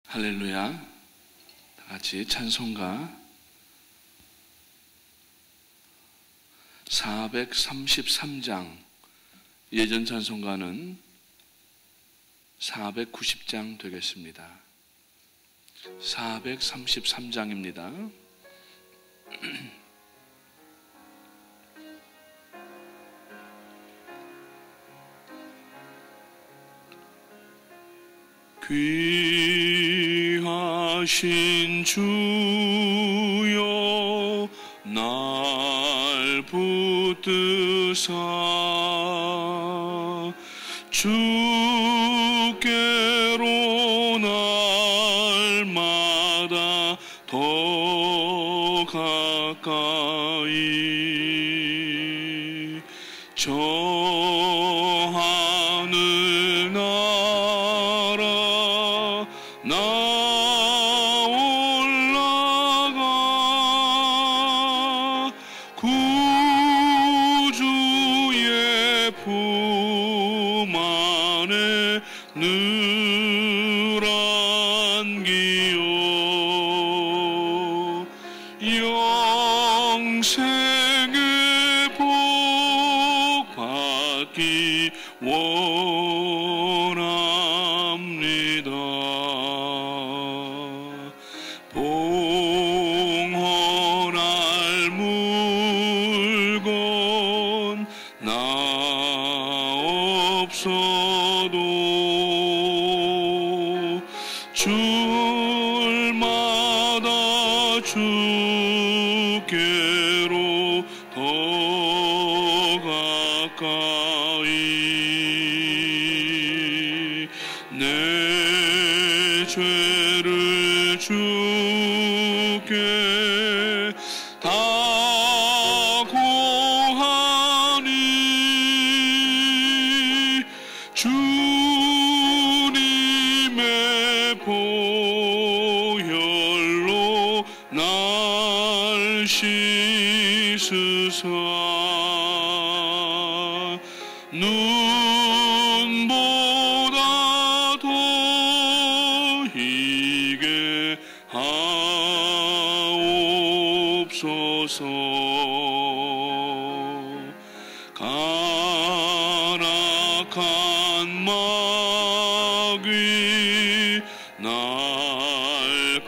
할렐루야. 다 같이 찬송가 433장, 예전 찬송가는 490장 되겠습니다. 433장입니다. 귀하신 주여 날 붙드사 주께로 날마다 더 가까이 저 하늘 나라 나 올라가 구주의 품 안에 늘 안기요 영생의 복 받기 원합니다. 봉헌할 물건 나 없어도 줄마다 주께로 더 가까이 내 죄를 주께 다 고하니 주님의 보혈로 날 씻으사 눈보다 더 희게 하옵소서. 간악한 마귀 날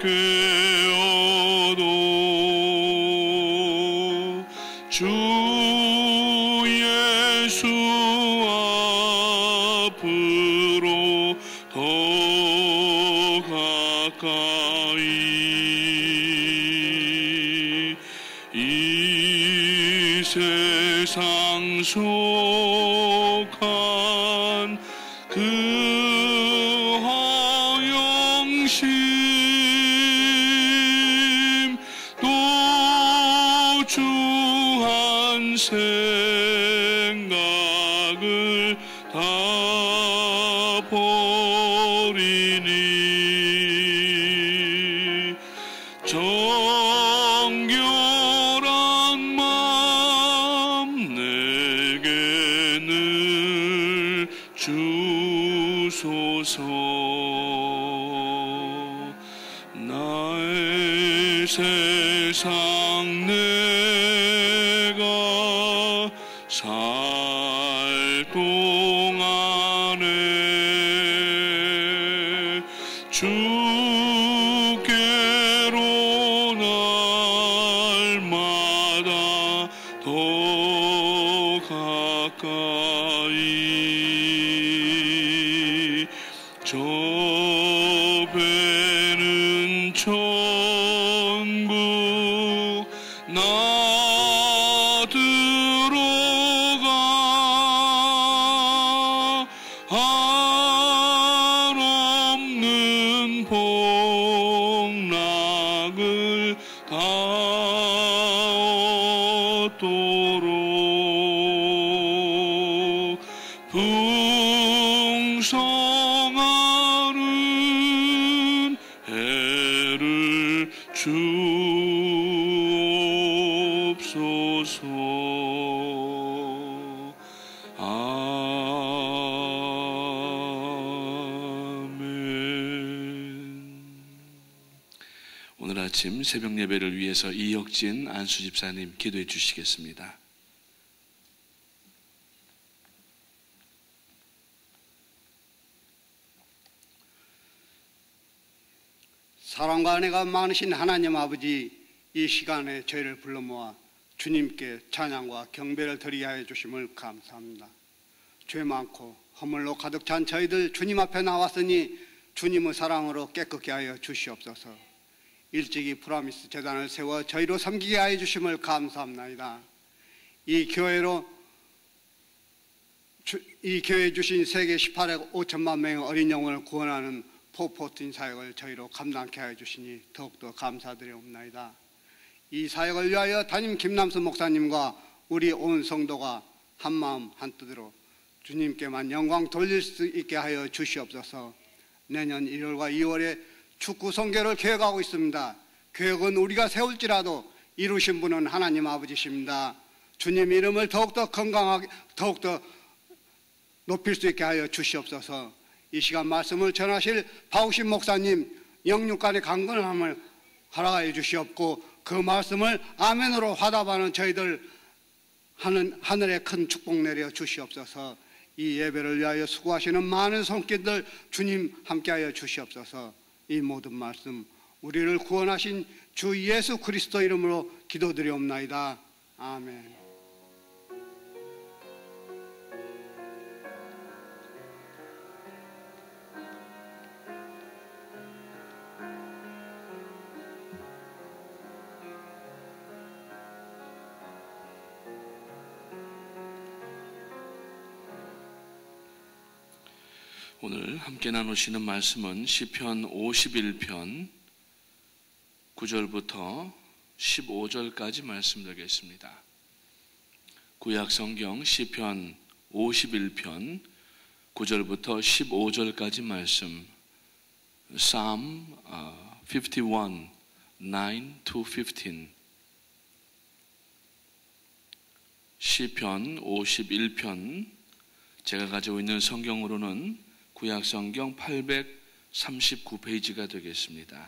깨어도 주 예수 앞으로 더 가까이 이 세상 속한 그 허영심 또 주한 생각을 다 버리니 정결한 마음 내게 늘 주소서. 나의 세상 내가 살 동안에 주께로 날마다 더 가까이 저 배는 천국 나 들어가 한없는 복락을 다 얻도록 풍성한 해를 주옵소서. 아멘. 아침 새벽 예배를 위해서 이혁진 안수 집사님 기도해 주시겠습니다. 사랑과 은혜가 많으신 하나님 아버지, 이 시간에 저희를 불러 모아 주님께 찬양과 경배를 드리게 하여 주심을 감사합니다. 죄 많고 허물로 가득 찬 저희들 주님 앞에 나왔으니 주님의 사랑으로 깨끗게 하여 주시옵소서. 일찍이 프라미스 재단을 세워 저희로 섬기게 하여 주심을 감사합니다. 이 교회에 주신 세계 18억 5천만 명의 어린 영혼을 구원하는 포포틴 사역을 저희로 감당케 하여 주시니 더욱더 감사드리옵나이다. 이 사역을 위하여 담임 김남수 목사님과 우리 온 성도가 한마음 한뜻으로 주님께만 영광 돌릴 수 있게 하여 주시옵소서. 내년 1월과 2월에 축구 선교를 계획하고 있습니다. 계획은 우리가 세울지라도 이루신 분은 하나님 아버지십니다. 주님 이름을 더욱더 건강하게 더욱더 높일 수 있게 하여 주시옵소서. 이 시간 말씀을 전하실 박우신 목사님 영육간의 강건함을 허락하여 주시옵고 그 말씀을 아멘으로 화답하는 저희들 하늘에 큰 축복 내려 주시옵소서. 이 예배를 위하여 수고하시는 많은 손길들 주님 함께하여 주시옵소서. 이 모든 말씀 우리를 구원하신 주 예수 그리스도 이름으로 기도드리옵나이다. 아멘. 오늘 함께 나누시는 말씀은 시편 51편 9절부터 15절까지 말씀드리겠습니다. 구약성경 시편 51편 9절부터 15절까지 말씀, Psalm 51, 9-15, 시편 51편, 제가 가지고 있는 성경으로는 구약성경 839페이지가 되겠습니다.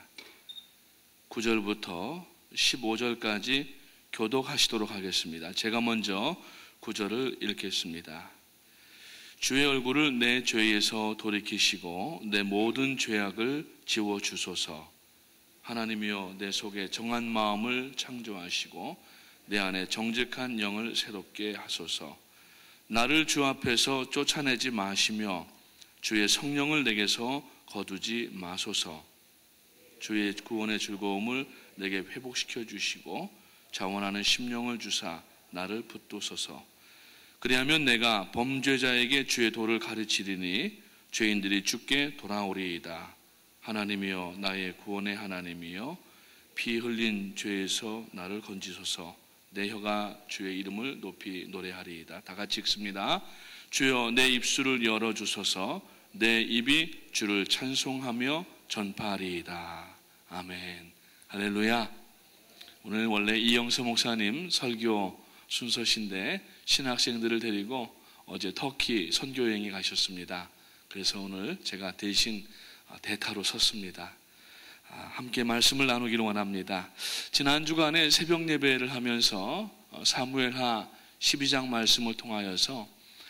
9절부터 15절까지 교독하시도록 하겠습니다. 제가 먼저 9절을 읽겠습니다. 주의 얼굴을 내 죄에서 돌이키시고 내 모든 죄악을 지워주소서. 하나님이여 내 속에 정한 마음을 창조하시고 내 안에 정직한 영을 새롭게 하소서. 나를 주 앞에서 쫓아내지 마시며 주의 성령을 내게서 거두지 마소서. 주의 구원의 즐거움을 내게 회복시켜 주시고 자원하는 심령을 주사 나를 붙드소서. 그리하면 내가 범죄자에게 주의 도를 가르치리니 죄인들이 주께 돌아오리이다. 하나님이여 나의 구원의 하나님이여 피 흘린 죄에서 나를 건지소서. 내 혀가 주의 이름을 높이 노래하리이다. 다 같이 읽습니다. 주여 내 입술을 열어주소서. 내 입이 주를 찬송하며 전파하리이다. 아멘. 할렐루야. 오늘 원래 이영서 목사님 설교 순서신데 신학생들을 데리고 어제 터키 선교여행에 가셨습니다. 그래서 오늘 제가 대신 대타로 섰습니다. 함께 말씀을 나누기를 원합니다. 지난 주간에 새벽 예배를 하면서 사무엘하 12장 말씀을 통하여서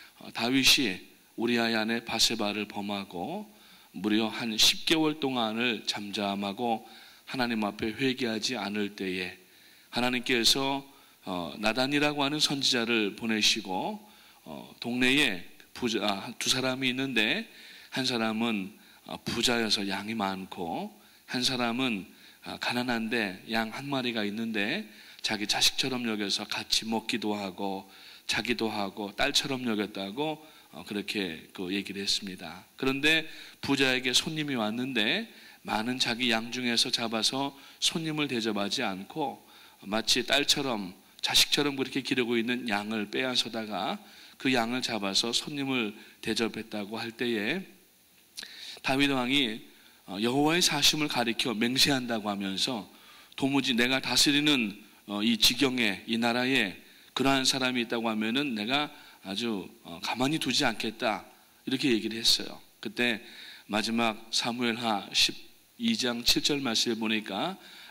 다윗이 우리아의 아내 바세바를 범하고 무려 한 10개월 동안을 잠잠하고 하나님 앞에 회개하지 않을 때에 하나님께서 나단이라고 하는 선지자를 보내시고 동네에 두 사람이 있는데 한 사람은 부자여서 양이 많고 한 사람은 가난한데 양 한 마리가 있는데 자기 자식처럼 여겨서 같이 먹기도 하고 자기도 하고 딸처럼 여겼다고 그렇게 얘기를 했습니다. 그런데 부자에게 손님이 왔는데 많은 자기 양 중에서 잡아서 손님을 대접하지 않고 마치 딸처럼 자식처럼 그렇게 기르고 있는 양을 빼앗아다가 그 양을 잡아서 손님을 대접했다고 할 때에 다윗 왕이 여호와의 사심을 가리켜 맹세한다고 하면서 도무지 내가 다스리는 이 지경에 이 나라에 그러한 사람이 있다고 하면은 내가 아주 가만히 두지 않겠다 이렇게 얘기를 했어요. 그때 마지막 사무엘하 12장 7절 말씀을 보니까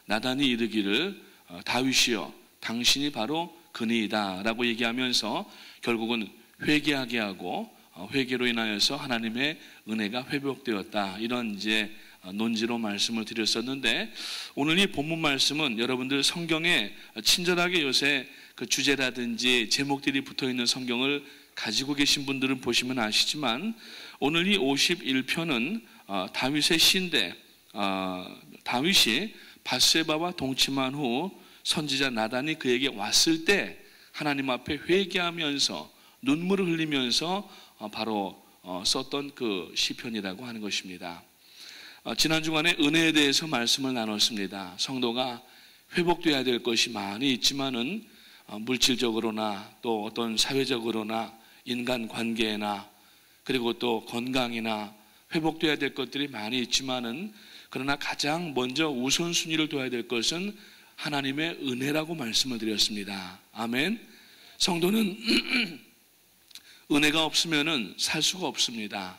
나단이 이르기를 다윗이여 당신이 바로 그니이다 라고 얘기하면서 결국은 회개하게 하고 회개로 인하여서 하나님의 은혜가 회복되었다, 이런 이제 논지로 말씀을 드렸었는데, 오늘 이 본문 말씀은 여러분들 성경에 친절하게 요새 그 주제라든지 제목들이 붙어있는 성경을 가지고 계신 분들은 보시면 아시지만, 오늘 이 51편은 다윗의 시인데, 다윗이 밧세바와 동침한 후 선지자 나단이 그에게 왔을 때 하나님 앞에 회개하면서 눈물을 흘리면서 바로 썼던 그 시편이라고 하는 것입니다. 지난 주간에 은혜에 대해서 말씀을 나눴습니다. 성도가 회복되어야 될 것이 많이 있지만은 물질적으로나 또 어떤 사회적으로나 인간관계나 그리고 또 건강이나 회복되어야 될 것들이 많이 있지만은, 그러나 가장 먼저 우선순위를 둬야 될 것은 하나님의 은혜라고 말씀을 드렸습니다. 아멘. 성도는 은혜가 없으면은 살 수가 없습니다.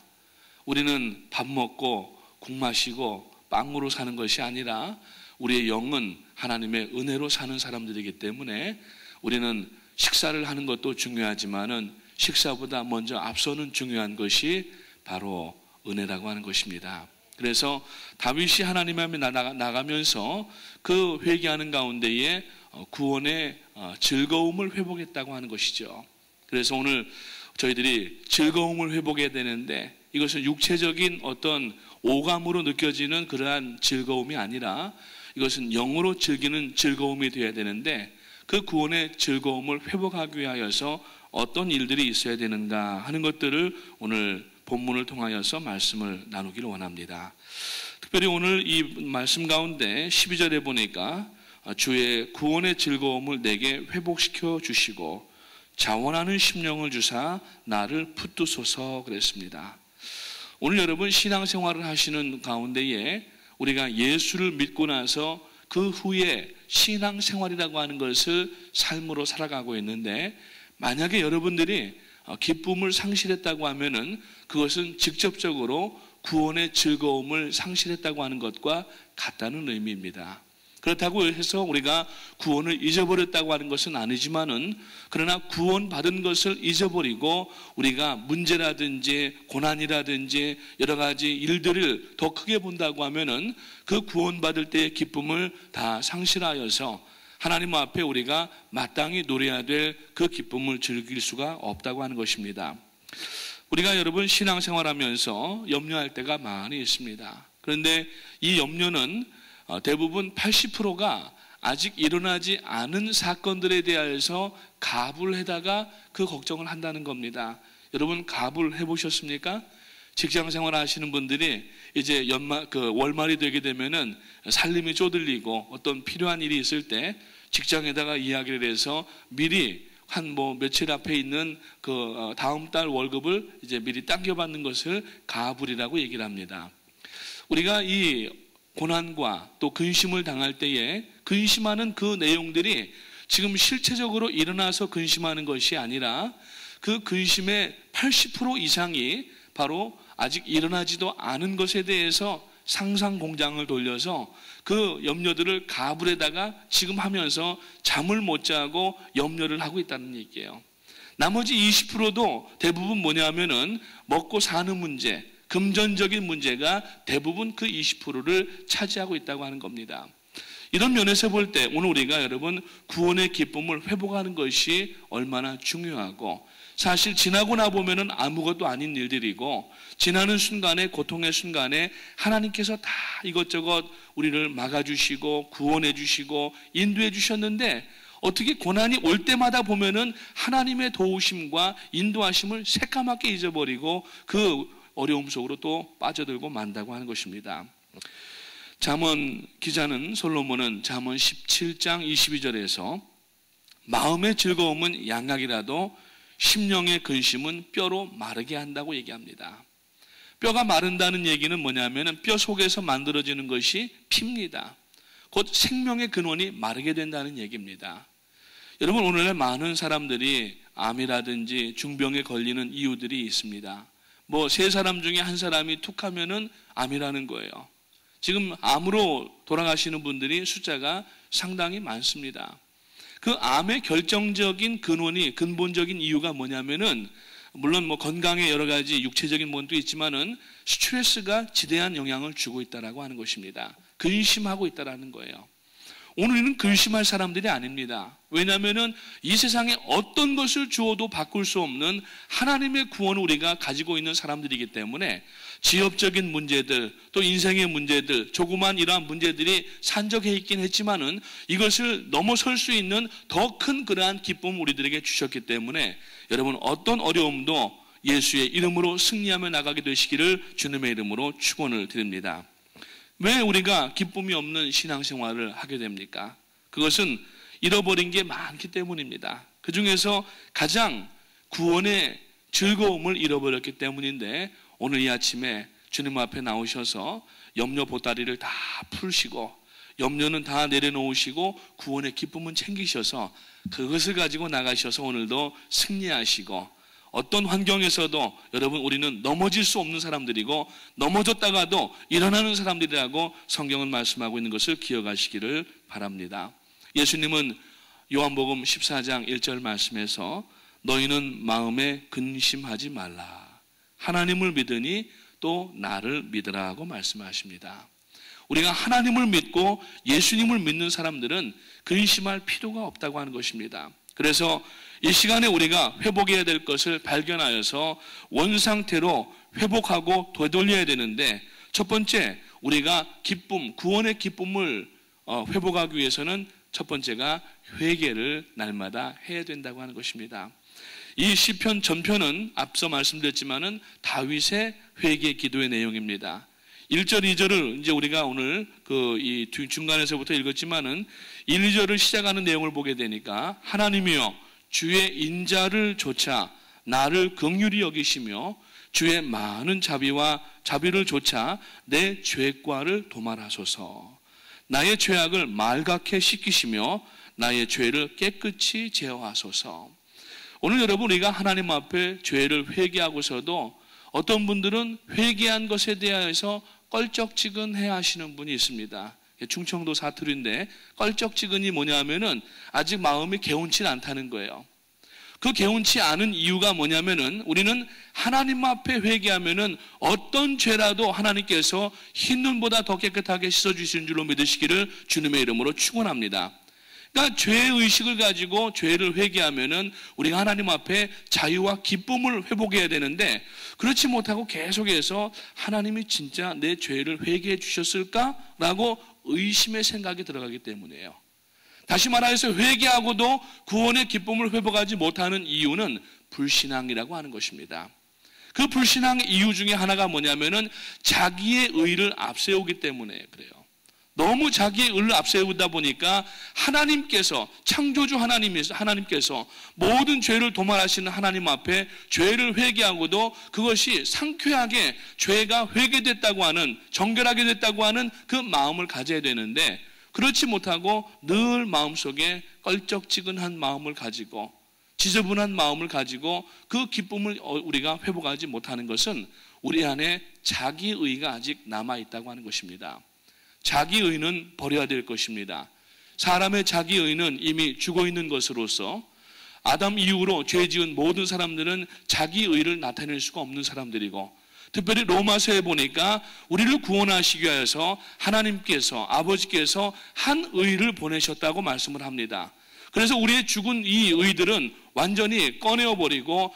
우리는 밥 먹고 국 마시고 빵으로 사는 것이 아니라 우리의 영은 하나님의 은혜로 사는 사람들이기 때문에 우리는 식사를 하는 것도 중요하지만은 식사보다 먼저 앞서는 중요한 것이 바로 은혜라고 하는 것입니다. 그래서 다윗이 하나님 앞에 나가면서 그 회개하는 가운데에 구원의 즐거움을 회복했다고 하는 것이죠. 그래서 오늘 저희들이 즐거움을 회복해야 되는데, 이것은 육체적인 어떤 오감으로 느껴지는 그러한 즐거움이 아니라 이것은 영으로 즐기는 즐거움이 되어야 되는데, 그 구원의 즐거움을 회복하기 위하여서 어떤 일들이 있어야 되는가 하는 것들을 오늘 본문을 통하여서 말씀을 나누기를 원합니다. 특별히 오늘 이 말씀 가운데 12절에 보니까 주의 구원의 즐거움을 내게 회복시켜 주시고 자원하는 심령을 주사 나를 붙드소서 그랬습니다. 오늘 여러분 신앙생활을 하시는 가운데에 우리가 예수를 믿고 나서 그 후에 신앙생활이라고 하는 것을 삶으로 살아가고 있는데, 만약에 여러분들이 기쁨을 상실했다고 하면은 그것은 직접적으로 구원의 즐거움을 상실했다고 하는 것과 같다는 의미입니다. 그렇다고 해서 우리가 구원을 잊어버렸다고 하는 것은 아니지만은, 그러나 구원받은 것을 잊어버리고 우리가 문제라든지 고난이라든지 여러 가지 일들을 더 크게 본다고 하면은 그 구원받을 때의 기쁨을 다 상실하여서 하나님 앞에 우리가 마땅히 노려야 될 그 기쁨을 즐길 수가 없다고 하는 것입니다. 우리가 여러분 신앙생활하면서 염려할 때가 많이 있습니다. 그런데 이 염려는 대부분 80%가 아직 일어나지 않은 사건들에 대해서 갑을 해다가 그 걱정을 한다는 겁니다. 여러분 갑을 해보셨습니까? 직장생활 하시는 분들이 이제 월말이 되게 되면은 살림이 쪼들리고 어떤 필요한 일이 있을 때 직장에다가 이야기를 해서 미리 한 며칠 앞에 있는 그 다음 달 월급을 이제 미리 당겨받는 것을 가불이라고 얘기를 합니다. 우리가 이 고난과 또 근심을 당할 때에 근심하는 그 내용들이 지금 실체적으로 일어나서 근심하는 것이 아니라 그 근심의 80% 이상이 바로 아직 일어나지도 않은 것에 대해서 상상 공장을 돌려서 그 염려들을 가불에다가 지금 하면서 잠을 못 자고 염려를 하고 있다는 얘기예요. 나머지 20%도 대부분 뭐냐면은 먹고 사는 문제, 금전적인 문제가 대부분 그 20%를 차지하고 있다고 하는 겁니다. 이런 면에서 볼 때 오늘 우리가 여러분 구원의 기쁨을 회복하는 것이 얼마나 중요하고, 사실 지나고 나보면은 아무것도 아닌 일들이고, 지나는 순간에 고통의 순간에 하나님께서 다 이것저것 우리를 막아주시고 구원해 주시고 인도해 주셨는데, 어떻게 고난이 올 때마다 보면은 하나님의 도우심과 인도하심을 새까맣게 잊어버리고 그 어려움 속으로 또 빠져들고 만다고 하는 것입니다. 잠언 기자는 솔로몬은 잠언 17장 22절에서 마음의 즐거움은 양약이라도 심령의 근심은 뼈로 마르게 한다고 얘기합니다. 뼈가 마른다는 얘기는 뭐냐면은 뼈 속에서 만들어지는 것이 피입니다. 곧 생명의 근원이 마르게 된다는 얘기입니다. 여러분, 오늘날 많은 사람들이 암이라든지 중병에 걸리는 이유들이 있습니다. 세 사람 중에 한 사람이 툭 하면은 암이라는 거예요. 지금 암으로 돌아가시는 분들이 숫자가 상당히 많습니다. 그 암의 결정적인 근본적인 이유가 뭐냐면은, 물론 뭐 건강에 여러 가지 육체적인 면도 있지만은 스트레스가 지대한 영향을 주고 있다라고 하는 것입니다. 근심하고 있다라는 거예요. 오늘은 근심할 사람들이 아닙니다. 왜냐하면은 이 세상에 어떤 것을 주어도 바꿀 수 없는 하나님의 구원을 우리가 가지고 있는 사람들이기 때문에 지역적인 문제들, 또 인생의 문제들, 조그만 이러한 문제들이 산적해 있긴 했지만은 이것을 넘어설 수 있는 더 큰 그러한 기쁨을 우리들에게 주셨기 때문에 여러분, 어떤 어려움도 예수의 이름으로 승리하며 나가게 되시기를 주님의 이름으로 축원을 드립니다. 왜 우리가 기쁨이 없는 신앙생활을 하게 됩니까? 그것은 잃어버린 게 많기 때문입니다. 그 중에서 가장 구원의 즐거움을 잃어버렸기 때문인데, 오늘 이 아침에 주님 앞에 나오셔서 염려 보따리를 다 풀시고 염려는 다 내려놓으시고 구원의 기쁨은 챙기셔서 그것을 가지고 나가셔서 오늘도 승리하시고, 어떤 환경에서도 여러분, 우리는 넘어질 수 없는 사람들이고 넘어졌다가도 일어나는 사람들이라고 성경은 말씀하고 있는 것을 기억하시기를 바랍니다. 예수님은 요한복음 14장 1절 말씀에서 너희는 마음에 근심하지 말라, 하나님을 믿으니 또 나를 믿으라고 말씀하십니다. 우리가 하나님을 믿고 예수님을 믿는 사람들은 근심할 필요가 없다고 하는 것입니다. 그래서 이 시간에 우리가 회복해야 될 것을 발견하여서 원상태로 회복하고 되돌려야 되는데, 첫 번째, 우리가 구원의 기쁨을 회복하기 위해서는 첫 번째가 회개를 날마다 해야 된다고 하는 것입니다. 이 시편 전편은 앞서 말씀드렸지만은 다윗의 회개 기도의 내용입니다. 1절, 2절을 이제 우리가 오늘 이 중간에서부터 읽었지만은 1, 2절을 시작하는 내용을 보게 되니까, 하나님이여 주의 인자를 조차 나를 긍휼히 여기시며 주의 많은 자비를 조차 내 죄과를 도말하소서. 나의 죄악을 말갛게 씻기시며 나의 죄를 깨끗이 제어하소서. 오늘 여러분, 우리가 하나님 앞에 죄를 회개하고서도 어떤 분들은 회개한 것에 대해서 껄쩍지근해 하시는 분이 있습니다. 충청도 사투리인데, 껄쩍지근이 뭐냐면은 아직 마음이 개운치 않다는 거예요. 그 개운치 않은 이유가 뭐냐면은, 우리는 하나님 앞에 회개하면은 어떤 죄라도 하나님께서 흰눈보다 더 깨끗하게 씻어주시는 줄로 믿으시기를 주님의 이름으로 축원합니다. 그러니까 죄의식을 가지고 죄를 회개하면은 우리가 하나님 앞에 자유와 기쁨을 회복해야 되는데, 그렇지 못하고 계속해서 하나님이 진짜 내 죄를 회개해 주셨을까라고 의심의 생각이 들어가기 때문이에요. 다시 말해서 회개하고도 구원의 기쁨을 회복하지 못하는 이유는 불신앙이라고 하는 것입니다. 그 불신앙의 이유 중에 하나가 뭐냐면은 자기의 의를 앞세우기 때문에 그래요. 너무 자기의 의를 앞세우다 보니까 하나님께서, 창조주 하나님께서 모든 죄를 도말하시는 하나님 앞에 죄를 회개하고도 그것이 상쾌하게 죄가 회개됐다고 하는, 정결하게 됐다고 하는 그 마음을 가져야 되는데, 그렇지 못하고 늘 마음속에 껄쩍지근한 마음을 가지고 지저분한 마음을 가지고 그 기쁨을 우리가 회복하지 못하는 것은 우리 안에 자기의가 아직 남아있다고 하는 것입니다. 자기의는 버려야 될 것입니다. 사람의 자기의는 이미 죽어있는 것으로서 아담 이후로 죄 지은 모든 사람들은 자기의를 나타낼 수가 없는 사람들이고, 특별히 로마서에 보니까 우리를 구원하시기 위해서 하나님께서, 아버지께서 한 의를 보내셨다고 말씀을 합니다. 그래서 우리의 죽은 이 의들은 완전히 꺼내어버리고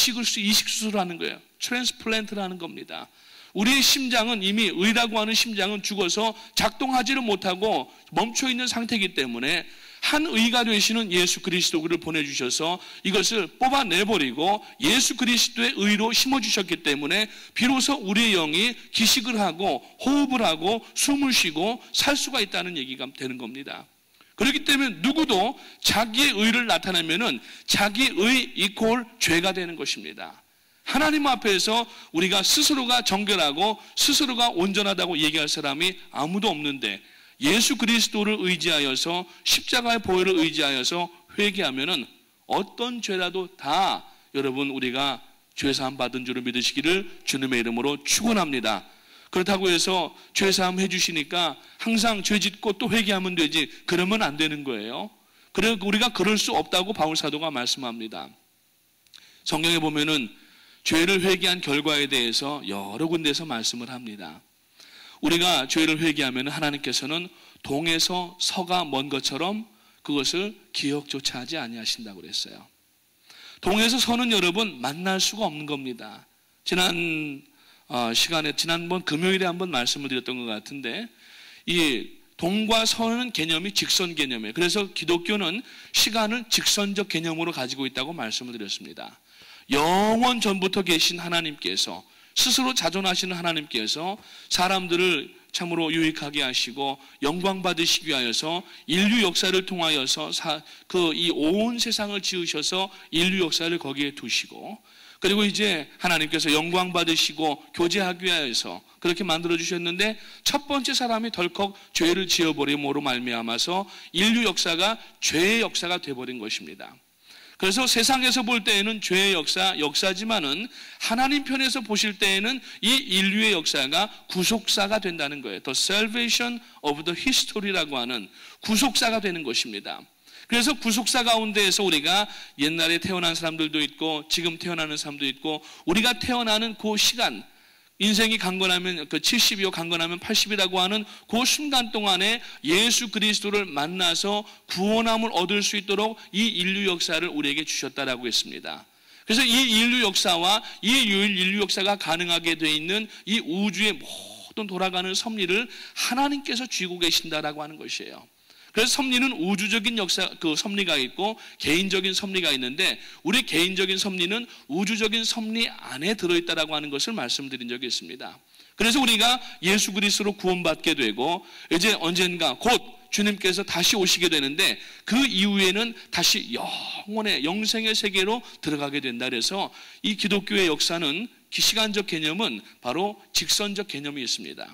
이식수술을 하는 거예요. 트랜스플란트를 하는 겁니다. 우리의 심장은 이미 의라고 하는 심장은 죽어서 작동하지를 못하고 멈춰있는 상태이기 때문에 한 의가 되시는 예수 그리스도를 보내주셔서 이것을 뽑아내버리고 예수 그리스도의 의로 심어주셨기 때문에 비로소 우리의 영이 기식을 하고 호흡을 하고 숨을 쉬고 살 수가 있다는 얘기가 되는 겁니다. 그렇기 때문에 누구도 자기의 의를 나타내면은 자기의 이퀄 죄가 되는 것입니다. 하나님 앞에서 우리가 스스로가 정결하고 스스로가 온전하다고 얘기할 사람이 아무도 없는데, 예수 그리스도를 의지하여서 십자가의 보혈을 의지하여서 회개하면은 어떤 죄라도 다 여러분 우리가 죄사함 받은 줄을 믿으시기를 주님의 이름으로 축원합니다. 그렇다고 해서 죄사함 해주시니까 항상 죄 짓고 또 회개하면 되지, 그러면 안 되는 거예요. 우리가 그럴 수 없다고 바울 사도가 말씀합니다. 성경에 보면은 죄를 회개한 결과에 대해서 여러 군데에서 말씀을 합니다. 우리가 죄를 회개하면 하나님께서는 동에서 서가 먼 것처럼 그것을 기억조차 하지 아니하신다고 그랬어요. 동에서 서는 여러분 만날 수가 없는 겁니다. 지난번 금요일에 한번 말씀을 드렸던 것 같은데, 이 동과 서는 개념이 직선 개념이에요. 그래서 기독교는 시간을 직선적 개념으로 가지고 있다고 말씀을 드렸습니다. 영원 전부터 계신 하나님께서, 스스로 자존하시는 하나님께서 사람들을 참으로 유익하게 하시고 영광 받으시기 위하여서 인류 역사를 통하여서 이 온 세상을 지으셔서 인류 역사를 거기에 두시고, 그리고 이제 하나님께서 영광 받으시고 교제하기 위하여서 그렇게 만들어 주셨는데, 첫 번째 사람이 덜컥 죄를 지어버림으로 말미암아서 인류 역사가 죄의 역사가 되어버린 것입니다. 그래서 세상에서 볼 때에는 죄의 역사지만은 하나님 편에서 보실 때에는 이 인류의 역사가 구속사가 된다는 거예요. The salvation of the history라고 하는 구속사가 되는 것입니다. 그래서 구속사 가운데에서 우리가 옛날에 태어난 사람들도 있고 지금 태어나는 사람도 있고, 우리가 태어나는 그 시간, 인생이 강건하면 70이요 강건하면 80이라고 하는 그 순간 동안에 예수 그리스도를 만나서 구원함을 얻을 수 있도록 이 인류 역사를 우리에게 주셨다라고 했습니다. 그래서 이 인류 역사와 이 인류 역사가 가능하게 되어 있는 이 우주의 모든 돌아가는 섭리를 하나님께서 쥐고 계신다라고 하는 것이에요. 그래서 섭리는 우주적인 섭리가 있고 개인적인 섭리가 있는데, 우리 개인적인 섭리는 우주적인 섭리 안에 들어있다라고 하는 것을 말씀드린 적이 있습니다. 그래서 우리가 예수 그리스도로 구원받게 되고 이제 언젠가 곧 주님께서 다시 오시게 되는데, 그 이후에는 다시 영원의 영생의 세계로 들어가게 된다. 그래서 이 기독교의 역사는, 시간적 개념은 바로 직선적 개념이 있습니다.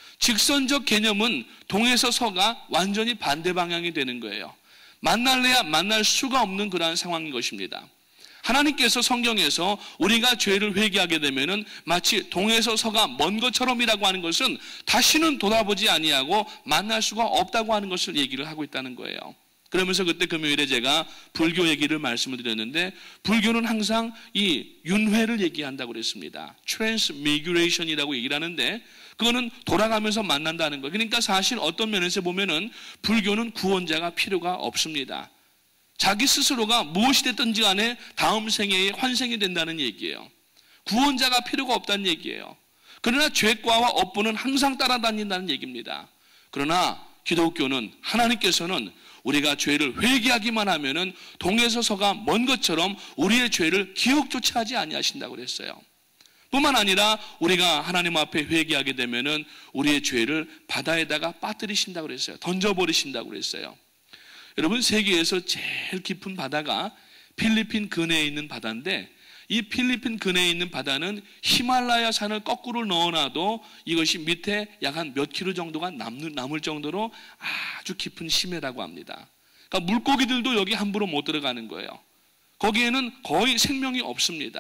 직선적 개념은 동에서 서가 완전히 반대 방향이 되는 거예요. 만날래야 만날 수가 없는 그러한 상황인 것입니다. 하나님께서 성경에서 우리가 죄를 회개하게 되면은 마치 동에서 서가 먼 것처럼이라고 하는 것은 다시는 돌아보지 아니하고 만날 수가 없다고 하는 것을 얘기를 하고 있다는 거예요. 그러면서 그때 금요일에 제가 불교 얘기를 말씀을 드렸는데, 불교는 항상 이 윤회를 얘기한다고 그랬습니다. Transmiguration이라고 얘기를 하는데, 그거는 돌아가면서 만난다는 거예요. 그러니까 사실 어떤 면에서 보면은 불교는 구원자가 필요가 없습니다. 자기 스스로가 무엇이 됐든지 간에 다음 생애에 환생이 된다는 얘기예요. 구원자가 필요가 없다는 얘기예요. 그러나 죄과와 업보는 항상 따라다닌다는 얘기입니다. 그러나 기독교는, 하나님께서는 우리가 죄를 회개하기만 하면은 동에서 서가 먼 것처럼 우리의 죄를 기억조차 하지 아니하신다고 그랬어요. 뿐만 아니라 우리가 하나님 앞에 회개하게 되면은 우리의 죄를 바다에다가 빠뜨리신다고 그랬어요. 던져버리신다고 그랬어요. 여러분, 세계에서 제일 깊은 바다가 필리핀 근해에 있는 바다인데, 이 필리핀 근해에 있는 바다는 히말라야 산을 거꾸로 넣어놔도 이것이 밑에 약 한 몇 킬로 정도가 남을 정도로 아주 깊은 심해라고 합니다. 그러니까 물고기들도 여기 함부로 못 들어가는 거예요. 거기에는 거의 생명이 없습니다.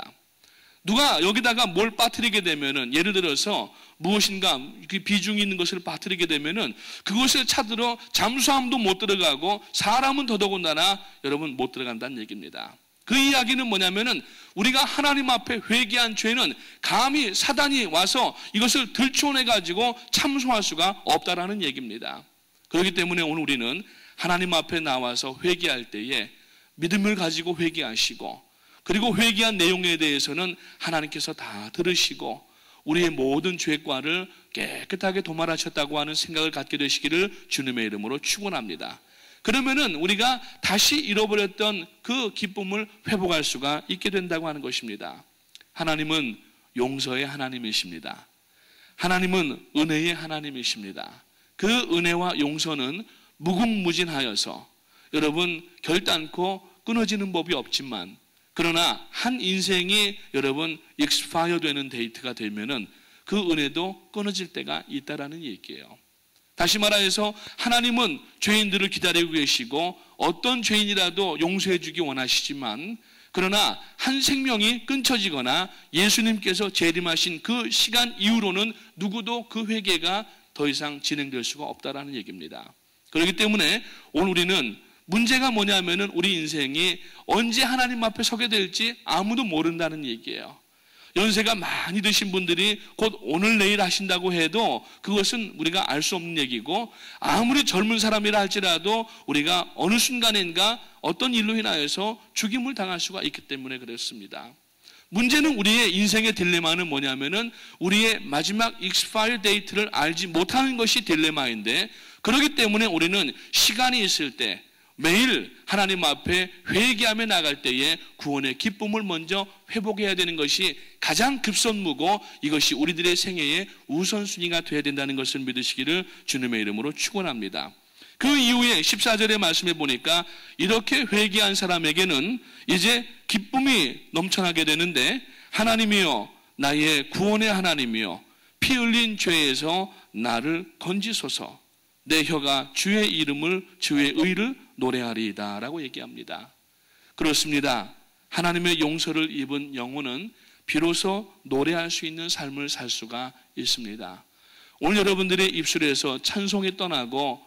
누가 여기다가 뭘 빠뜨리게 되면은, 예를 들어서 무엇인가 비중이 있는 것을 빠뜨리게 되면은 그것을 찾으러 잠수함도 못 들어가고 사람은 더더군다나 여러분 못 들어간다는 얘기입니다. 그 이야기는 뭐냐면은, 우리가 하나님 앞에 회개한 죄는 감히 사단이 와서 이것을 들춰내 가지고 참소할 수가 없다라는 얘기입니다. 그렇기 때문에 오늘 우리는 하나님 앞에 나와서 회개할 때에 믿음을 가지고 회개하시고, 그리고 회개한 내용에 대해서는 하나님께서 다 들으시고 우리의 모든 죄과를 깨끗하게 도말하셨다고 하는 생각을 갖게 되시기를 주님의 이름으로 축원합니다. 그러면은 우리가 다시 잃어버렸던 그 기쁨을 회복할 수가 있게 된다고 하는 것입니다. 하나님은 용서의 하나님이십니다. 하나님은 은혜의 하나님이십니다. 그 은혜와 용서는 무궁무진하여서 여러분 결단코 끊어지는 법이 없지만, 그러나 한 인생이 여러분 익스파이어 되는 데이트가 되면은 그 은혜도 끊어질 때가 있다라는 얘기예요. 다시 말하여서 하나님은 죄인들을 기다리고 계시고 어떤 죄인이라도 용서해 주기 원하시지만, 그러나 한 생명이 끊쳐지거나 예수님께서 재림하신 그 시간 이후로는 누구도 그 회개가 더 이상 진행될 수가 없다라는 얘기입니다. 그렇기 때문에 오늘 우리는 문제가 뭐냐면은 우리 인생이 언제 하나님 앞에 서게 될지 아무도 모른다는 얘기예요. 연세가 많이 드신 분들이 곧 오늘 내일 하신다고 해도 그것은 우리가 알 수 없는 얘기고, 아무리 젊은 사람이라 할지라도 우리가 어느 순간인가 어떤 일로 인하여서 죽임을 당할 수가 있기 때문에 그렇습니다. 문제는 우리의 인생의 딜레마는 뭐냐면은 우리의 마지막 익스파이어 데이트를 알지 못하는 것이 딜레마인데, 그렇기 때문에 우리는 시간이 있을 때 매일 하나님 앞에 회개하며 나갈 때에 구원의 기쁨을 먼저 회복해야 되는 것이 가장 급선무고, 이것이 우리들의 생애의 우선순위가 되어야 된다는 것을 믿으시기를 주님의 이름으로 축원합니다. 그 이후에 14절의 말씀에 보니까 이렇게 회개한 사람에게는 이제 기쁨이 넘쳐나게 되는데, 하나님이여 나의 구원의 하나님이여 피 흘린 죄에서 나를 건지소서, 내 혀가 주의 이름을 주의 의를 노래하리이다 라고 얘기합니다. 그렇습니다. 하나님의 용서를 입은 영혼은 비로소 노래할 수 있는 삶을 살 수가 있습니다. 오늘 여러분들의 입술에서 찬송이 떠나고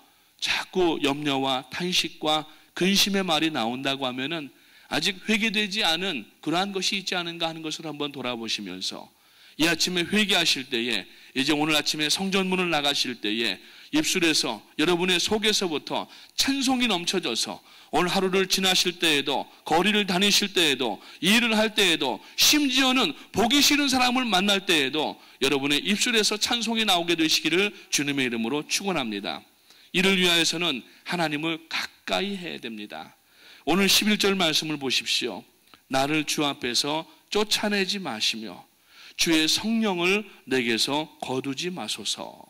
자꾸 염려와 탄식과 근심의 말이 나온다고 하면은 아직 회개되지 않은 그러한 것이 있지 않은가 하는 것을 한번 돌아보시면서, 이 아침에 회개하실 때에, 이제 오늘 아침에 성전문을 나가실 때에 입술에서, 여러분의 속에서부터 찬송이 넘쳐져서 오늘 하루를 지나실 때에도, 거리를 다니실 때에도, 일을 할 때에도, 심지어는 보기 싫은 사람을 만날 때에도 여러분의 입술에서 찬송이 나오게 되시기를 주님의 이름으로 축원합니다. 이를 위하여서는 하나님을 가까이 해야 됩니다. 오늘 11절 말씀을 보십시오. 나를 주 앞에서 쫓아내지 마시며 주의 성령을 내게서 거두지 마소서.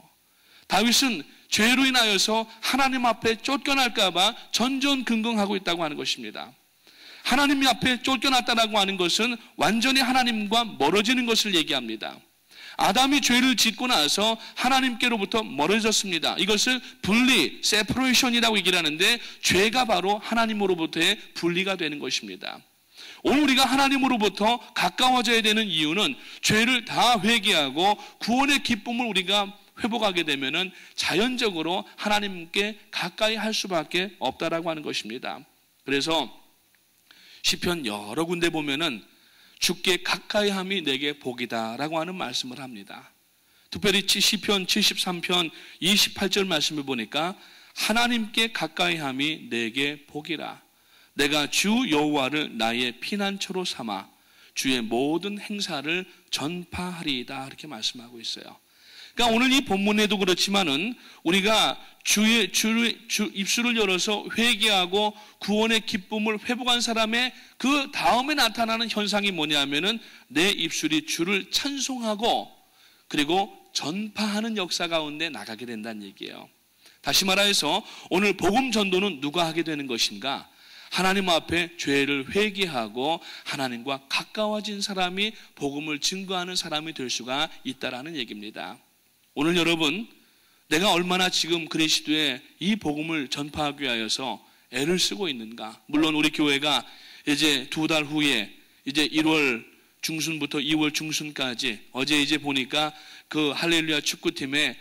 다윗은 죄로 인하여서 하나님 앞에 쫓겨날까 봐 전전긍긍하고 있다고 하는 것입니다. 하나님 앞에 쫓겨났다라고 하는 것은 완전히 하나님과 멀어지는 것을 얘기합니다. 아담이 죄를 짓고 나서 하나님께로부터 멀어졌습니다. 이것을 분리, 세퍼레이션이라고 얘기를 하는데, 죄가 바로 하나님으로부터의 분리가 되는 것입니다. 오늘 우리가 하나님으로부터 가까워져야 되는 이유는 죄를 다 회개하고 구원의 기쁨을 우리가 회복하게 되면은 자연적으로 하나님께 가까이 할 수밖에 없다라고 하는 것입니다. 그래서 시편 여러 군데 보면은 주께 가까이함이 내게 복이다라고 하는 말씀을 합니다. 특별히 시편 73편 28절 말씀을 보니까 하나님께 가까이함이 내게 복이라. 내가 주 여호와를 나의 피난처로 삼아 주의 모든 행사를 전파하리이다, 이렇게 말씀하고 있어요. 그러니까 오늘 이 본문에도 그렇지만은 우리가 주의 입술을 열어서 회개하고 구원의 기쁨을 회복한 사람의 그 다음에 나타나는 현상이 뭐냐면은 내 입술이 주를 찬송하고 그리고 전파하는 역사 가운데 나가게 된다는 얘기예요. 다시 말해서 오늘 복음 전도는 누가 하게 되는 것인가? 하나님 앞에 죄를 회개하고 하나님과 가까워진 사람이 복음을 증거하는 사람이 될 수가 있다라는 얘기입니다. 오늘 여러분, 내가 얼마나 지금 그리스도의 이 복음을 전파하기 위하여서 애를 쓰고 있는가? 물론 우리 교회가 이제 2달 후에 이제 1월 중순부터 2월 중순까지, 어제 이제 보니까 그 할렐루야 축구팀에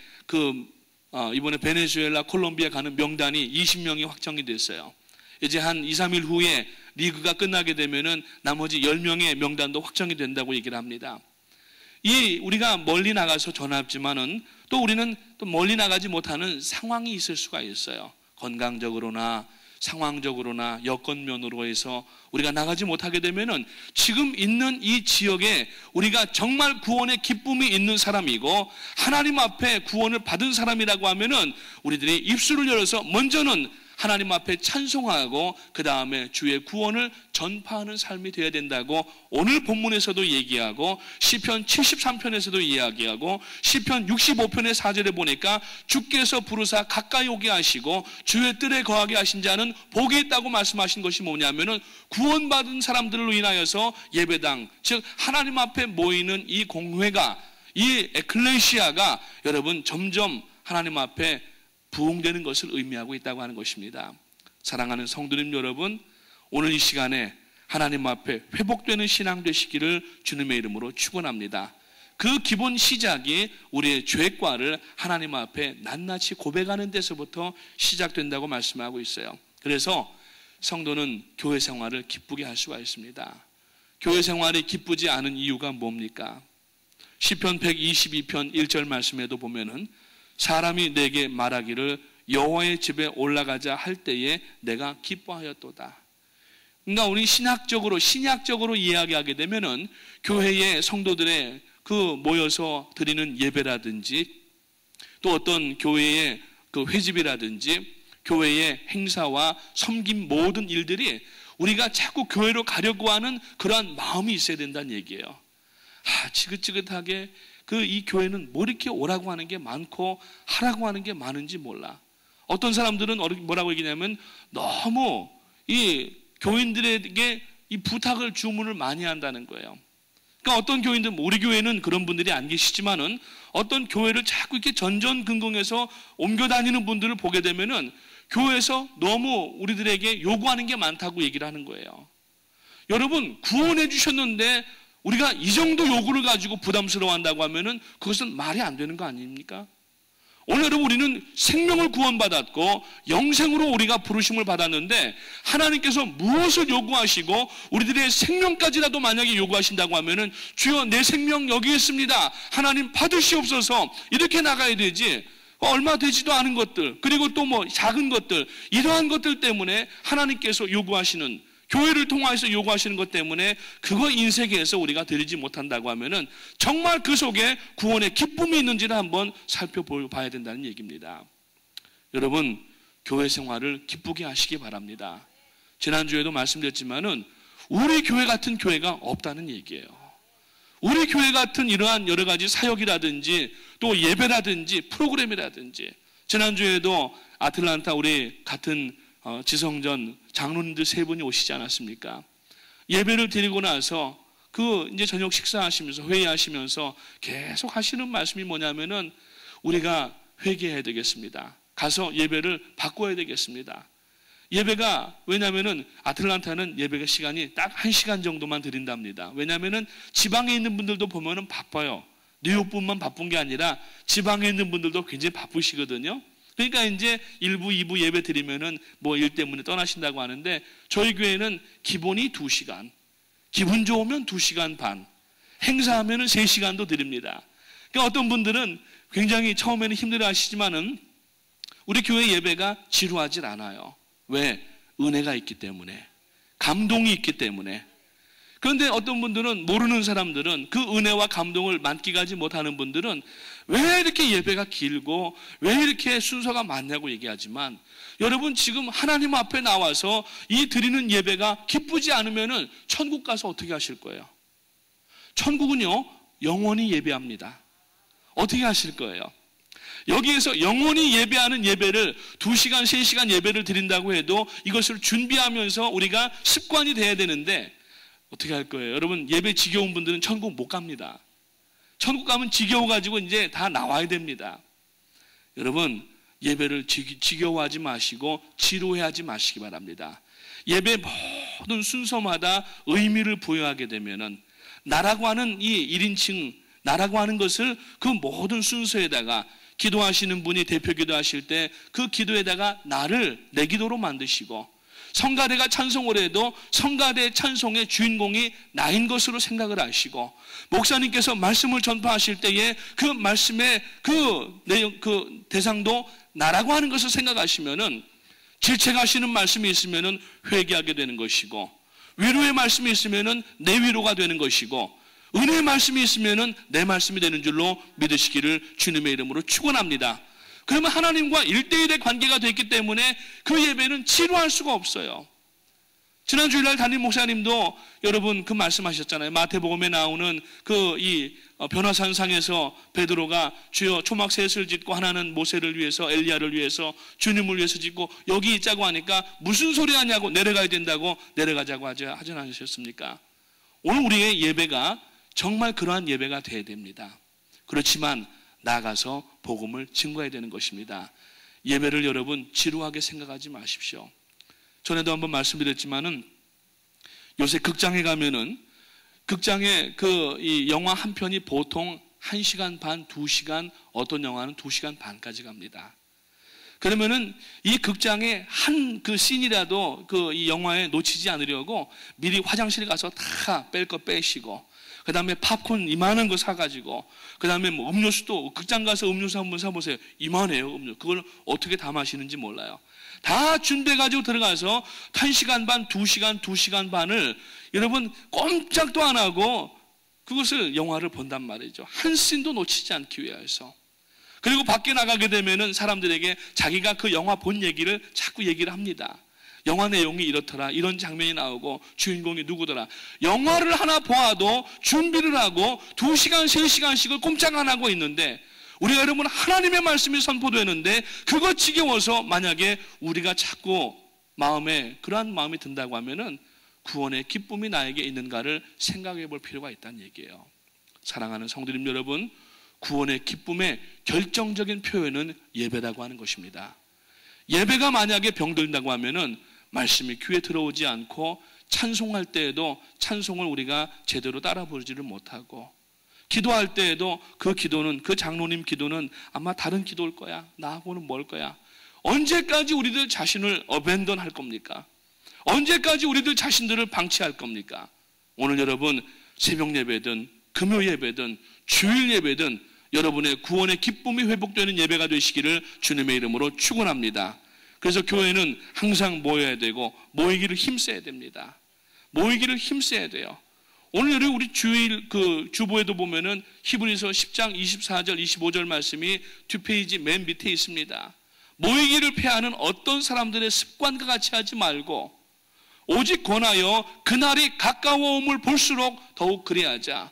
이번에 베네수엘라 콜롬비아 가는 명단이 20명이 확정이 됐어요. 이제 한 2, 3일 후에 리그가 끝나게 되면은 나머지 10명의 명단도 확정이 된다고 얘기를 합니다. 우리가 멀리 나가서 전화했지만은 또 우리는 또 멀리 나가지 못하는 상황이 있을 수가 있어요. 건강적으로나 상황적으로나 여건면으로 해서 우리가 나가지 못하게 되면은 지금 있는 이 지역에 우리가 정말 구원의 기쁨이 있는 사람이고 하나님 앞에 구원을 받은 사람이라고 하면은 우리들이 입술을 열어서 먼저는 하나님 앞에 찬송하고 그 다음에 주의 구원을 전파하는 삶이 되어야 된다고 오늘 본문에서도 얘기하고 시편 73편에서도 이야기하고 시편 65편의 4절에 보니까 주께서 부르사 가까이 오게 하시고 주의 뜰에 거하게 하신 자는 복이 있다고 말씀하신 것이 뭐냐면은 구원받은 사람들로 인하여서 예배당, 즉 하나님 앞에 모이는 이 공회가, 이 에클레시아가 여러분 점점 하나님 앞에 부흥되는 것을 의미하고 있다고 하는 것입니다. 사랑하는 성도님 여러분, 오늘 이 시간에 하나님 앞에 회복되는 신앙 되시기를 주님의 이름으로 축원합니다. 그 기본 시작이 우리의 죄과를 하나님 앞에 낱낱이 고백하는 데서부터 시작된다고 말씀하고 있어요. 그래서 성도는 교회 생활을 기쁘게 할 수가 있습니다. 교회 생활이 기쁘지 않은 이유가 뭡니까? 시편 122편 1절 말씀에도 보면은 사람이 내게 말하기를 여호와의 집에 올라가자 할 때에 내가 기뻐하였도다. 그러니까 우리 신약적으로 이야기하게 되면은 교회의 성도들의 그 모여서 드리는 예배라든지 또 어떤 교회의 그 회집이라든지 교회의 행사와 섬김 모든 일들이 우리가 자꾸 교회로 가려고 하는 그러한 마음이 있어야 된다는 얘기예요. 지긋지긋하게 이 교회는 뭐 이렇게 오라고 하는 게 많고 하라고 하는 게 많은지 몰라. 어떤 사람들은 뭐라고 얘기냐면 너무 이 교인들에게 이 부탁을 주문을 많이 한다는 거예요. 그러니까 어떤 교인들, 우리 교회는 그런 분들이 안 계시지만은 어떤 교회를 자꾸 이렇게 전전긍긍해서 옮겨 다니는 분들을 보게 되면은 교회에서 너무 우리들에게 요구하는 게 많다고 얘기를 하는 거예요. 여러분, 구원해 주셨는데 우리가 이 정도 요구를 가지고 부담스러워 한다고 하면은 그것은 말이 안 되는 거 아닙니까? 오늘 여러분, 우리는 생명을 구원받았고 영생으로 우리가 부르심을 받았는데 하나님께서 무엇을 요구하시고 우리들의 생명까지라도 만약에 요구하신다고 하면은 주여 내 생명 여기 있습니다, 하나님 받으시옵소서, 이렇게 나가야 되지. 얼마 되지도 않은 것들, 그리고 또 뭐 작은 것들, 이러한 것들 때문에 하나님께서 요구하시는, 교회를 통해서 요구하시는 것 때문에 그거 인세계에서 우리가 드리지 못한다고 하면은 정말 그 속에 구원의 기쁨이 있는지를 한번 살펴봐야 된다는 얘기입니다. 여러분, 교회 생활을 기쁘게 하시기 바랍니다. 지난주에도 말씀드렸지만은 우리 교회 같은 교회가 없다는 얘기예요. 우리 교회 같은 이러한 여러 가지 사역이라든지 또 예배라든지 프로그램이라든지, 지난주에도 아틀란타 우리 같은 지성전 장로님들 3분이 오시지 않았습니까? 예배를 드리고 나서 이제 저녁 식사하시면서 회의하시면서 계속 하시는 말씀이 뭐냐면은 우리가 회개해야 되겠습니다. 가서 예배를 바꿔야 되겠습니다. 예배가, 왜냐면은 아틀란타는 예배가 시간이 딱 1시간 정도만 드린답니다. 왜냐면은 지방에 있는 분들도 보면은 바빠요. 뉴욕뿐만 바쁜 게 아니라 지방에 있는 분들도 굉장히 바쁘시거든요. 그러니까 이제 1부, 2부 예배 드리면은 뭐 일 때문에 떠나신다고 하는데 저희 교회는 기본이 2시간, 기분 좋으면 2시간 반, 행사하면은 3시간도 드립니다. 그러니까 어떤 분들은 굉장히 처음에는 힘들어 하시지만은 우리 교회 예배가 지루하질 않아요. 왜? 은혜가 있기 때문에, 감동이 있기 때문에. 그런데 어떤 분들은, 모르는 사람들은, 그 은혜와 감동을 만끽하지 못하는 분들은 왜 이렇게 예배가 길고 왜 이렇게 순서가 많냐고 얘기하지만, 여러분, 지금 하나님 앞에 나와서 이 드리는 예배가 기쁘지 않으면은 천국 가서 어떻게 하실 거예요? 천국은요, 영원히 예배합니다. 어떻게 하실 거예요? 여기에서 영원히 예배하는 예배를 2시간, 3시간 예배를 드린다고 해도 이것을 준비하면서 우리가 습관이 돼야 되는데 어떻게 할 거예요? 여러분, 예배 지겨운 분들은 천국 못 갑니다. 천국 가면 지겨워가지고 이제 다 나와야 됩니다. 여러분, 예배를 지겨워하지 마시고 지루해하지 마시기 바랍니다. 예배 모든 순서마다 의미를 부여하게 되면은 나라고 하는 이 1인칭, 나라고 하는 것을 그 모든 순서에다가, 기도하시는 분이 대표 기도하실 때 그 기도에다가 나를 내 기도로 만드시고, 성가대가 찬송을 해도 성가대 찬송의 주인공이 나인 것으로 생각을 하시고, 목사님께서 말씀을 전파하실 때에 그 말씀의 그 내용, 그 대상도 나라고 하는 것을 생각하시면은, 질책하시는 말씀이 있으면은 회개하게 되는 것이고, 위로의 말씀이 있으면은 내 위로가 되는 것이고, 은혜의 말씀이 있으면은 내 말씀이 되는 줄로 믿으시기를 주님의 이름으로 축원합니다. 그러면 하나님과 1대1의 관계가 됐기 때문에 그 예배는 지루할 수가 없어요. 지난 주일날 담임 목사님도 여러분 그 말씀하셨잖아요. 마태복음에 나오는 이 변화산상에서 베드로가 주여 초막 셋을 짓고 하나는 모세를 위해서, 엘리야를 위해서, 주님을 위해서 짓고 여기 있자고 하니까 무슨 소리 하냐고, 내려가야 된다고 내려가자고 하지 않으셨습니까? 오늘 우리의 예배가 정말 그러한 예배가 되어야 됩니다. 그렇지만 나가서 복음을 증거해야 되는 것입니다. 예배를 여러분 지루하게 생각하지 마십시오. 전에도 한번 말씀드렸지만은 요새 극장에 가면은 극장에 이 영화 한 편이 보통 1시간 반, 2시간, 어떤 영화는 2시간 반까지 갑니다. 그러면은 이 극장의 한 그 씬이라도 이 영화에 놓치지 않으려고 미리 화장실 가서 다 뺄 거 빼시고, 그 다음에 팝콘 이만한 거 사가지고, 그 다음에 뭐 음료수도 극장 가서 음료수 한번 사보세요. 이만해요, 음료. 그걸 어떻게 다 마시는지 몰라요. 다 준비해가지고 들어가서 1시간 반, 2시간, 2시간 반을 여러분 꼼짝도 안 하고 그것을 영화를 본단 말이죠. 한 씬도 놓치지 않기 위해서. 그리고 밖에 나가게 되면은 사람들에게 자기가 그 영화 본 얘기를 자꾸 얘기를 합니다. 영화 내용이 이렇더라, 이런 장면이 나오고 주인공이 누구더라. 영화를 하나 보아도 준비를 하고 2시간, 3시간씩을 꼼짝 안 하고 있는데, 우리가 여러분 하나님의 말씀이 선포되는데 그거 지겨워서 만약에 우리가 자꾸 마음에 그러한 마음이 든다고 하면은 구원의 기쁨이 나에게 있는가를 생각해 볼 필요가 있다는 얘기예요. 사랑하는 성도님 여러분, 구원의 기쁨의 결정적인 표현은 예배라고 하는 것입니다. 예배가 만약에 병들다고 하면은 말씀이 귀에 들어오지 않고 찬송할 때에도 찬송을 우리가 제대로 따라 부르지를 못하고, 기도할 때에도 그 기도는, 그 장로님 기도는 아마 다른 기도일 거야, 나하고는 뭘 거야. 언제까지 우리들 자신을 어벤던 할 겁니까? 언제까지 우리들 자신들을 방치할 겁니까? 오늘 여러분 새벽 예배든 금요 예배든 주일 예배든 여러분의 구원의 기쁨이 회복되는 예배가 되시기를 주님의 이름으로 축원합니다. 그래서 교회는 항상 모여야 되고 모이기를 힘써야 됩니다. 모이기를 힘써야 돼요. 오늘 우리 주일 주보에도 보면은 히브리서 10장 24절 25절 말씀이 뒷페이지 맨 밑에 있습니다. 모이기를 패하는 어떤 사람들의 습관과 같이 하지 말고 오직 권하여 그날이 가까워옴을 볼수록 더욱 그리하자.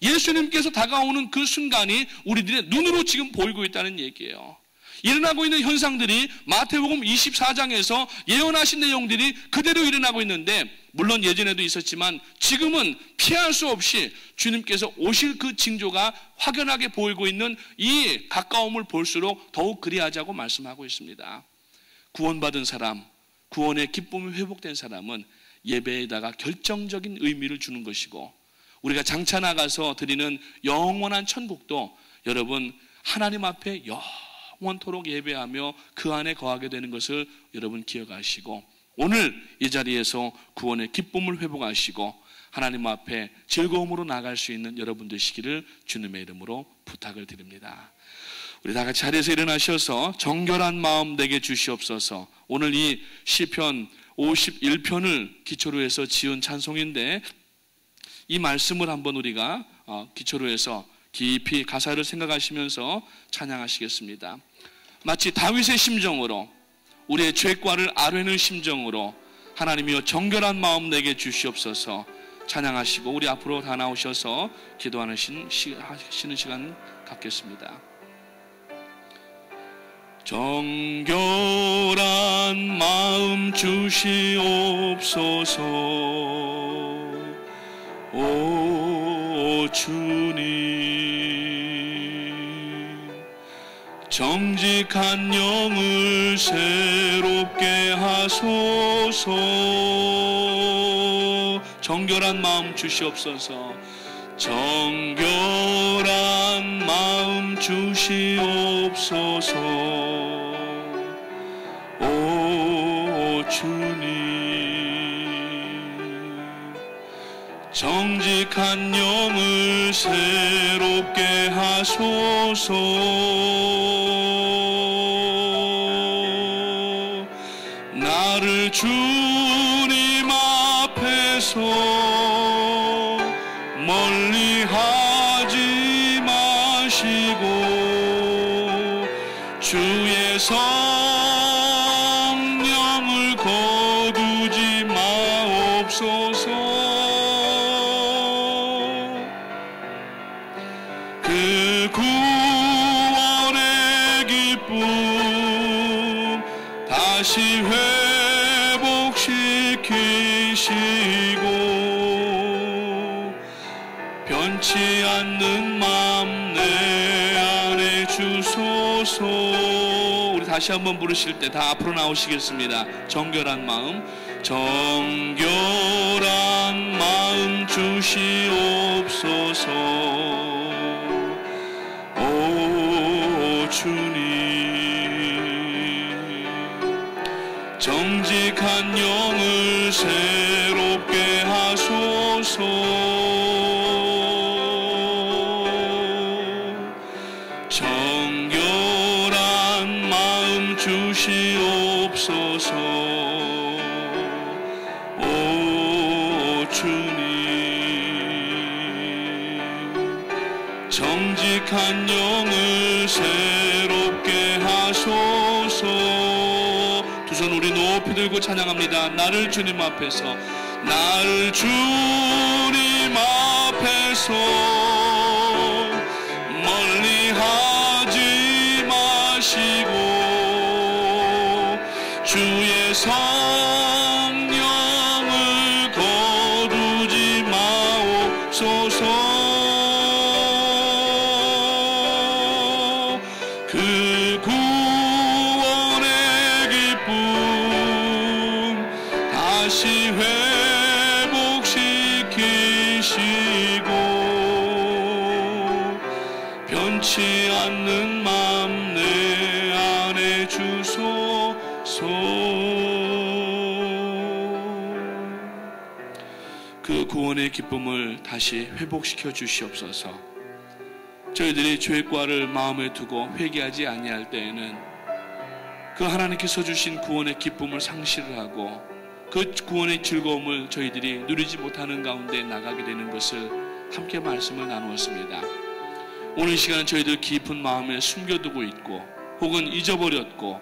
예수님께서 다가오는 그 순간이 우리들의 눈으로 지금 보이고 있다는 얘기예요. 일어나고 있는 현상들이 마태복음 24장에서 예언하신 내용들이 그대로 일어나고 있는데, 물론 예전에도 있었지만 지금은 피할 수 없이 주님께서 오실 그 징조가 확연하게 보이고 있는 이 가까움을 볼수록 더욱 그리하자고 말씀하고 있습니다. 구원받은 사람, 구원의 기쁨이 회복된 사람은 예배에다가 결정적인 의미를 주는 것이고, 우리가 장차 나가서 드리는 영원한 천국도 여러분 하나님 앞에 영원토록 예배하며 그 안에 거하게 되는 것을 여러분 기억하시고, 오늘 이 자리에서 구원의 기쁨을 회복하시고 하나님 앞에 즐거움으로 나갈 수 있는 여러분 되시기를 주님의 이름으로 부탁을 드립니다. 우리 다 같이 자리에서 일어나셔서 정결한 마음 내게 주시옵소서. 오늘 이 시편 51편을 기초로 해서 지은 찬송인데, 이 말씀을 한번 우리가 기초로 해서 깊이 가사를 생각하시면서 찬양하시겠습니다. 마치 다윗의 심정으로, 우리의 죄과를 아뢰는 심정으로 하나님이여 정결한 마음 내게 주시옵소서 찬양하시고 우리 앞으로 다 나오셔서 기도하는 시간 갖겠습니다. 정결한 마음 주시옵소서. 오 주님, 정직한 영을 새롭게 하소서. 정결한 마음 주시옵소서. 정결한 마음 주시옵소서. 오 주님, 정직한 영을 새롭게 하소서. 나를 주님 앞에서 멀리 하지 마시고 주의 성령을 거두지 마옵소서. 그 구원의 기쁨 다시 회복시키시고 변치 않는 마음 내 안에 주소서. 우리 다시 한번 부르실 때 다 앞으로 나오시겠습니다. 정결한 마음, 정결한 마음 주시옵소서. 오 주님, 정직한 영을 새롭게 하소서. 정결한 마음 주시옵소서. 오 주님, 정직한 영을 새롭게 하소서. 두 손 우리 높이 들고 찬양합니다. 나를 주님 앞에서, 나를 주님 앞에서 멀리 하지 마시고 주의 성령을 거두지 마옵소서. 그 구원의 기쁨 다시 회복시키시고 변치 않는 맘 내 안에 주소서. 그 구원의 기쁨을 다시 회복시켜 주시옵소서. 저희들이 죄과를 마음에 두고 회개하지 아니할 때에는 그 하나님께서 주신 구원의 기쁨을 상실을 하고 그 구원의 즐거움을 저희들이 누리지 못하는 가운데 나가게 되는 것을 함께 말씀을 나누었습니다. 오늘 시간은 저희들 깊은 마음에 숨겨두고 있고 혹은 잊어버렸고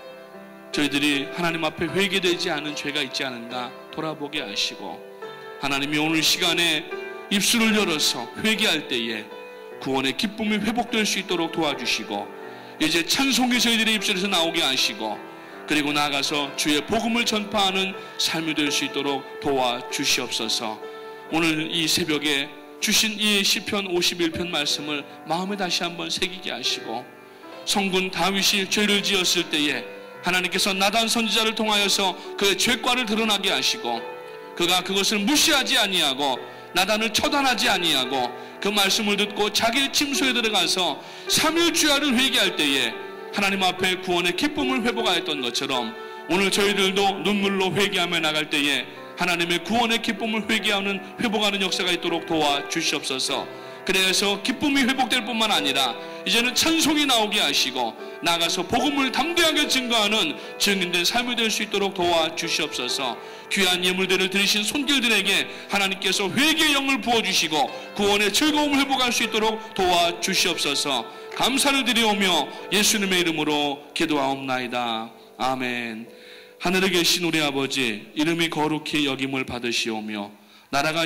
저희들이 하나님 앞에 회개되지 않은 죄가 있지 않은가 돌아보게 하시고, 하나님이 오늘 시간에 입술을 열어서 회개할 때에 구원의 기쁨이 회복될 수 있도록 도와주시고, 이제 찬송이 저희들의 입술에서 나오게 하시고, 그리고 나아가서 주의 복음을 전파하는 삶이 될 수 있도록 도와주시옵소서. 오늘 이 새벽에 주신 이 시편 51편 말씀을 마음에 다시 한번 새기게 하시고, 성군 다윗이 죄를 지었을 때에 하나님께서 나단 선지자를 통하여서 그의 죄과를 드러나게 하시고, 그가 그것을 무시하지 아니하고 나단을 처단하지 아니하고 그 말씀을 듣고 자기의 침소에 들어가서 3일 주야를 회개할 때에 하나님 앞에 구원의 기쁨을 회복하였던 것처럼, 오늘 저희들도 눈물로 회개하며 나갈 때에 하나님의 구원의 기쁨을 회복하는 역사가 있도록 도와주시옵소서. 그래서 기쁨이 회복될 뿐만 아니라 이제는 찬송이 나오게 하시고 나가서 복음을 담대하게 증거하는 증인된 삶이 될 수 있도록 도와주시옵소서. 귀한 예물들을 드리신 손길들에게 하나님께서 회개의 영을 부어주시고 구원의 즐거움을 회복할 수 있도록 도와주시옵소서. 감사를 드리오며 예수님의 이름으로 기도하옵나이다. 아멘. 하늘에 계신 우리 아버지, 이름이 거룩히 여김을 받으시오며 나라가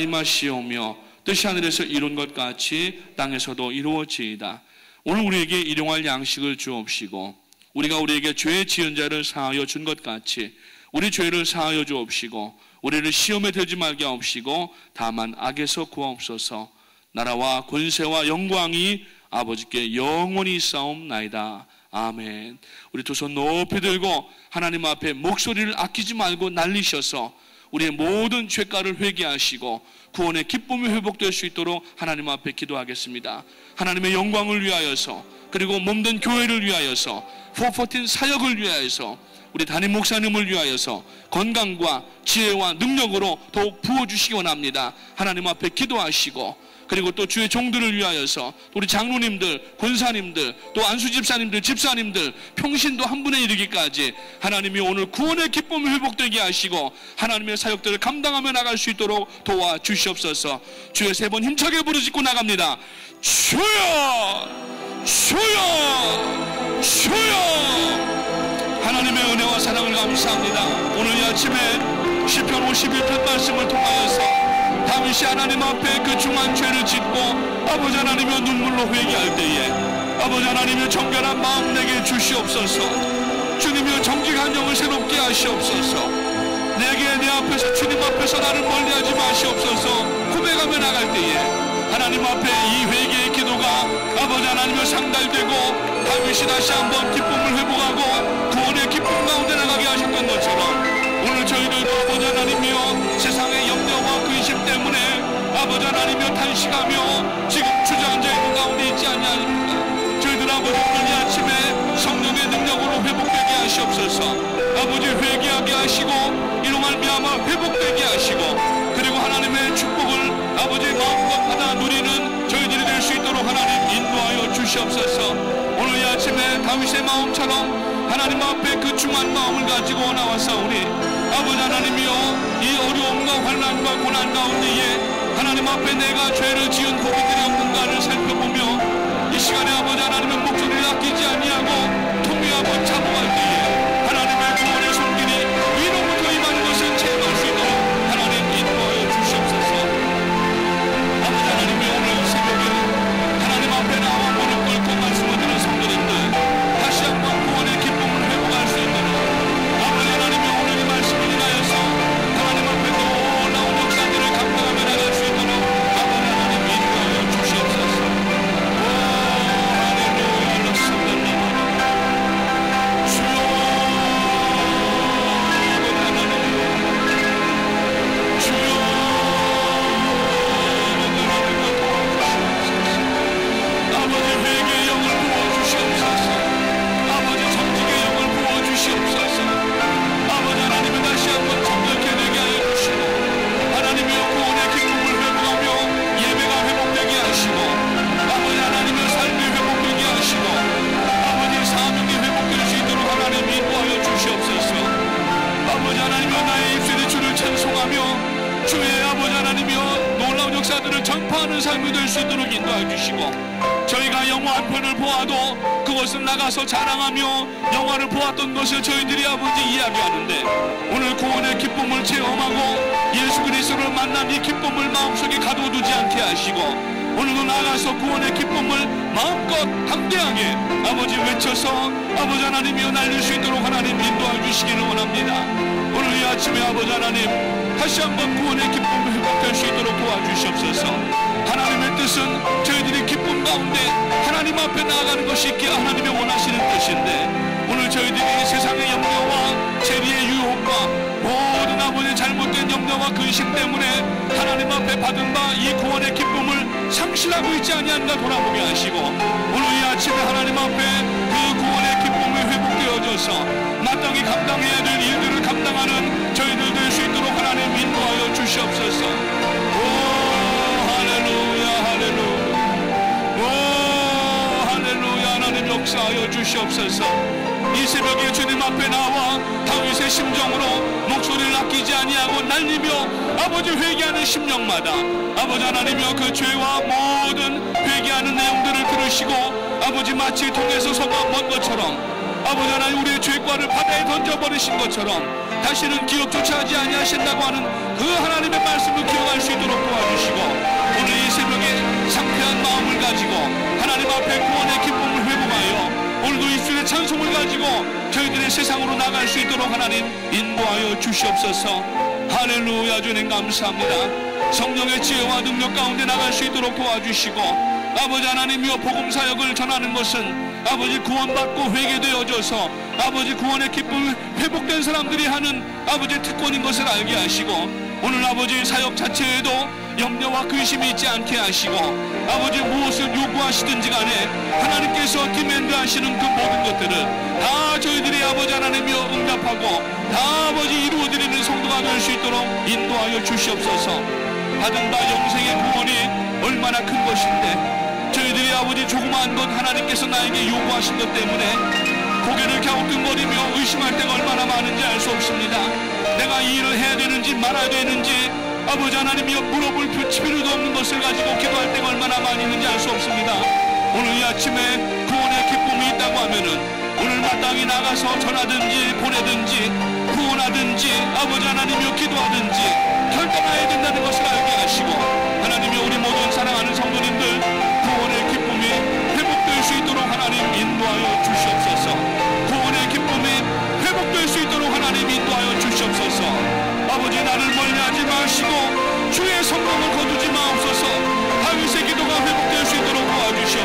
임하시오며 뜻이 하늘에서 이룬 것 같이 땅에서도 이루어지이다. 오늘 우리에게 일용할 양식을 주옵시고 우리가 우리에게 죄 지은 자를 사하여 준 것 같이 우리 죄를 사하여 주옵시고 우리를 시험에 들지 말게 하옵시고 다만 악에서 구하옵소서. 나라와 권세와 영광이 아버지께 영원히 있사옵나이다. 아멘. 우리 두 손 높이 들고 하나님 앞에 목소리를 아끼지 말고 날리셔서 우리의 모든 죄가를 회개하시고 구원의 기쁨이 회복될 수 있도록 하나님 앞에 기도하겠습니다. 하나님의 영광을 위하여서, 그리고 몸된 교회를 위하여서, 414 사역을 위하여서, 우리 담임 목사님을 위하여서 건강과 지혜와 능력으로 더욱 부어주시기 원합니다. 하나님 앞에 기도하시고, 그리고 또 주의 종들을 위하여서 우리 장로님들, 권사님들, 또 안수집사님들, 집사님들 평신도 한 분에 이르기까지 하나님이 오늘 구원의 기쁨을 회복되게 하시고 하나님의 사역들을 감당하며 나갈 수 있도록 도와주시옵소서. 주의 세 번 힘차게 부르짖고 나갑니다. 주여! 주여! 주여! 하나님의 은혜와 사랑을 감사합니다. 오늘 이 아침에 시편 51편 말씀을 통하여서 다윗이 하나님 앞에 그 중한 죄를 짓고 아버지 하나님의 눈물로 회개할 때에 아버지 하나님의 정결한 마음 내게 주시옵소서. 주님의 정직한 영을 새롭게 하시옵소서. 내게 내 앞에서 주님 앞에서 나를 멀리하지 마시옵소서. 고백하며 나갈 때에 하나님 앞에 이 회개의 기도가 기도가 아버지 하나님여 상달되고 다윗이 다시 한번 기쁨을 회복하고 구원의 기쁨 가운데 나가게 하셨던 것처럼 오늘 저희들도 아버지 하나님이여 세상의 염려와 근심 때문에 아버지 하나님이여 탄식하며 지금 주저앉아 있는 가운데 있지 않냐입니까? 저희들 아버지 오늘 이 아침에 성령의 능력으로 회복되게 하시옵소서. 아버지 회개하게 하시고 이로 말미암아 회복되게 하시고 그리고 하나님의 축복을 아버지의 마음껏 받아 누리는 저희들이 될 수 있도록 하나님 인도하여 주시옵소서. 오늘 이 아침에 다윗의 마음처럼 하나님 앞에 그 중한 마음을 가지고 나왔사오니 아버지 하나님이여 이 어려움과 환난과 고난 가운데에 하나님 앞에 내가 죄를 지은 고기들이 없는가를 살펴보며 이 시간에 아버지 하나님의 목소리를 아끼지 아니하고 통회하고 자복할 때에 하나님의 구원의 손길이 위로부터 임하는 것을 체험할 수 있도록 하나님 인도하여 주시옵소서. 아버지 하나님이 오늘 새벽에 하나님 앞에 나와 무릎 꿇고 말씀을 드린 성도님들 다시 한번 구원의 기쁨을 회복할 수 있도록 아버지 하나님이 오늘 이 말씀을 인하여서 하나님 앞에 놀라운 역사들을 감당하며 나갈 수 있도록 아버지 하나님 인도하여 주시옵소서. 오 할렐루야 락삼달라마 주여 아버지 하나님 주여 아버지 회개의 영을 부어주시옵소서. 아버지 정직의 영을 부어주시옵소서. 아버지 하나님이 다시 한번 정결케 되게 하여 주시고 하나님의 구원의 기쁨을 회복하며 예배가 회복되게 하시고 아버지 하나님의 삶이 회복되게 하시고 아버지 사명이 회복될 수 있도록 하나님 인도하여 주시옵소서. 아버지 하나님이여 나의 입술이 주를 찬송하며 주의 아버지 하나님이여 놀라운 역사들을 전파하는 삶이 될 수 있도록 인도해 주시고 저희가 영화 한 편을 보아도 그것을 나가서 자랑하며 영화를 보았던 것을 저희들이 아버지 이야기하는데 오늘 구원의 기쁨을 체험하고 예수 그리스도를 만난 이 기쁨을 마음속에 가둬두지 않게 하시고 오늘도 나가서 구원의 기쁨을 마음껏 담대하게 아버지 외쳐서 아버지 하나님이여 날릴 수 있도록 하나님 인도해 주시기를 원합니다. 오늘 이 아침에 아버지 하나님 다시 한번 구원의 기쁨을 회복될 수 있도록 도와주시옵소서. 하나님의 뜻은 저희들이 기쁨 가운데 하나님 앞에 나아가는 것이 있기에 하나님의 원하시는 뜻인데 오늘 저희들이 세상의 염려와 재리의 유혹과 모든 아버지의 잘못된 염려와 근심 때문에 하나님 앞에 받은 바 이 구원의 기쁨을 상실하고 있지 아니한가 돌아보게 하시고 오늘 이 아침에 하나님 앞에 그 구원의 기쁨이 회복되어져서 마땅히 감당해야 될 일들을 감당하는 저희들 될 수 있도록 하나님 인도하여 주시옵소서. 오 할렐루야 할렐루야 오 할렐루야 하나님 역사하여 주시옵소서. 이 새벽에 주님 앞에 나와 다윗의 심정으로 목소리를 아끼지 아니하고 날리며 아버지 회개하는 심령마다 아버지 하나님이여 그 죄와 모든 회개하는 내용들을 들으시고 아버지 마치 통에서 서가 먼 것처럼 아버지 하나님 우리의 죄과를 바다에 던져버리신 것처럼 다시는 기억조차 하지 아니하신다고 하는 그 하나님의 말씀을 기억할 수 있도록 도와주시고 오늘 이 새벽에 상쾌한 마음을 가지고 하나님 앞에 구원의 기쁨을 회복하여 오늘도 입술의 찬송을 가지고 저희들의 세상으로 나갈 수 있도록 하나님 인도하여 주시옵소서. 할렐루야 주님 감사합니다. 성령의 지혜와 능력 가운데 나갈 수 있도록 도와주시고 아버지 하나님이여 복음사역을 전하는 것은 아버지 구원받고 회개되어져서 아버지 구원의 기쁨을 회복된 사람들이 하는 아버지 특권인 것을 알게 하시고 오늘 아버지 사역 자체에도 염려와 근심이 있지 않게 하시고 아버지 무엇을 요구하시든지 간에 하나님께서 디맨드 하시는 그 모든 것들을 다 저희들이 아버지 하나님이여 응답하고 다 아버지 이루어드리는 성도가 될 수 있도록 인도하여 주시옵소서. 받은 바 영생의 구원이 얼마나 큰 것인데 저희들이 아버지 조그마한 것 하나님께서 나에게 요구하신 것 때문에 고개를 갸우뚱거리며 의심할 때가 얼마나 많은지 알 수 없습니다. 내가 이 일을 해야 되는지 말아야 되는지 아버지 하나님이여 물어볼 필요도 없는 것을 가지고 기도할 때가 얼마나 많이 있는지 알 수 없습니다. 오늘 이 아침에 구원의 기쁨이 있다고 하면은 오늘 마땅히 나가서 전하든지 보내든지 구원하든지 아버지 하나님이여 기도하든지 결단해야 된다는 것을 알게 하시고 하나님이 우리 모든 사랑하는 성도님들 구원의 기쁨이 회복될 수 있도록 하나님 인도하여 주시옵소서. 구원의 기쁨이 회복될 수 있도록 하나님 인도하여 주시옵소서. 아버지 나를 멀리하지 마시고 주의 성공을 거두지 마옵소서. 다윗의 기도가 회복될 수 있도록 도와주시옵소서.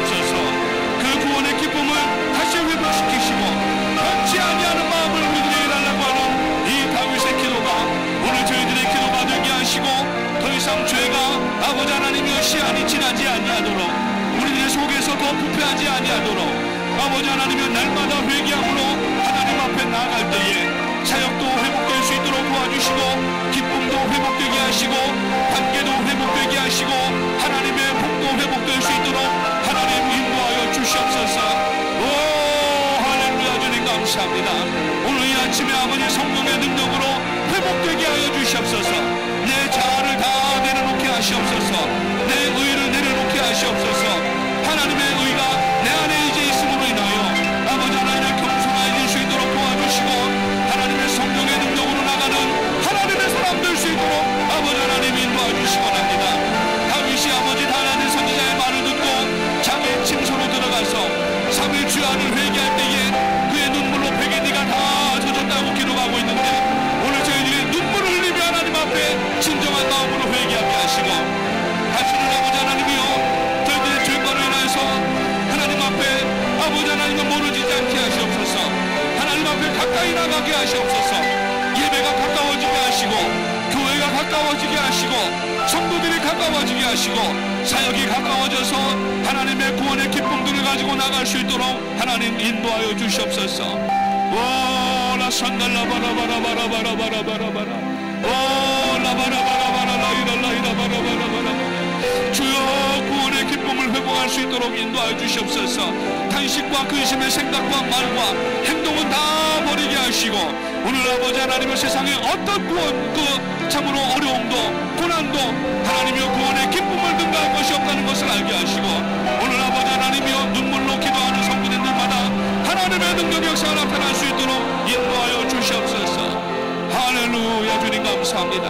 시간이 지나지 아니하도록 우리들의 속에서 더 부패하지 아니하도록 아버지 하나님의 날마다 회개함으로 하나님 앞에 나아갈 때에 사역도 회복될 수 있도록 도와주시고 기쁨도 회복되게 하시고 관계도 회복되게 하시고 하나님의 복도 회복될 수 있도록 하나님 인도하여 주시옵소서. 오 할렐루야. 주님 감사합니다. 오늘 이 아침에 아버지 성령의 능력으로 회복되게 하여 주시옵소서. 내 자아를 다 내려놓게 하시옵소서. 내 의를 내려놓게 하시옵소서. 하나님의 의가 내 안에 이제 있음으로 인하여 아버지 하나님의 겸손해질 수 있도록 도와주시고 하나님의 성령의 능력으로 나가는 하나님의 사람 될 수 있도록 아버지 하나님 인도하주시기 바랍니다. 다윗이 아버지 하나님 선지자의 말을 듣고 자기의 침소로 들어가서 3일 주야를 회개할 때에 그의 눈물로 베개 네가 다 젖었다고 기록하고 있는데 오늘 저희들이 눈물을 흘리며 하나님 앞에 진정한 마음으로 회개하게 하시고 다시는 아버지 하나님이여 저희들의 죄과로 인하여서 하나님 앞에 아버지 하나님을 멀어지지 않게 하시옵소서. 하나님 앞에 가까이 나가게 하시옵소서. 예배가 가까워지게 하시고 교회가 가까워지게 하시고 성도들이 가까워지게 하시고 사역이 가까워져서 하나님의 구원의 기쁨들을 가지고 나갈 수 있도록 하나님 인도하여 주시옵소서. 오 라산달라바라바라바라바라바라바라 오 라바라바라바라 라이라라이라바라바라바라 주여 구원의 기쁨을 회복할 수 있도록 인도하여 주시옵소서. 탄식과 근심의 생각과 말과 행동은 다 버리게 하시고 오늘 아버지 하나님의 세상에 어떤 구원 참으로 어려움도 고난도 하나님의 구원의 기쁨을 능가할 것이 없다는 것을 알게 하시고 오늘 아버지 하나님이여 눈물로 기도하는 성도님들마다 하나님의 능력 역사가 나타날 수 있도록 인도하여 주시옵소서. 할렐루야. 주님 감사합니다.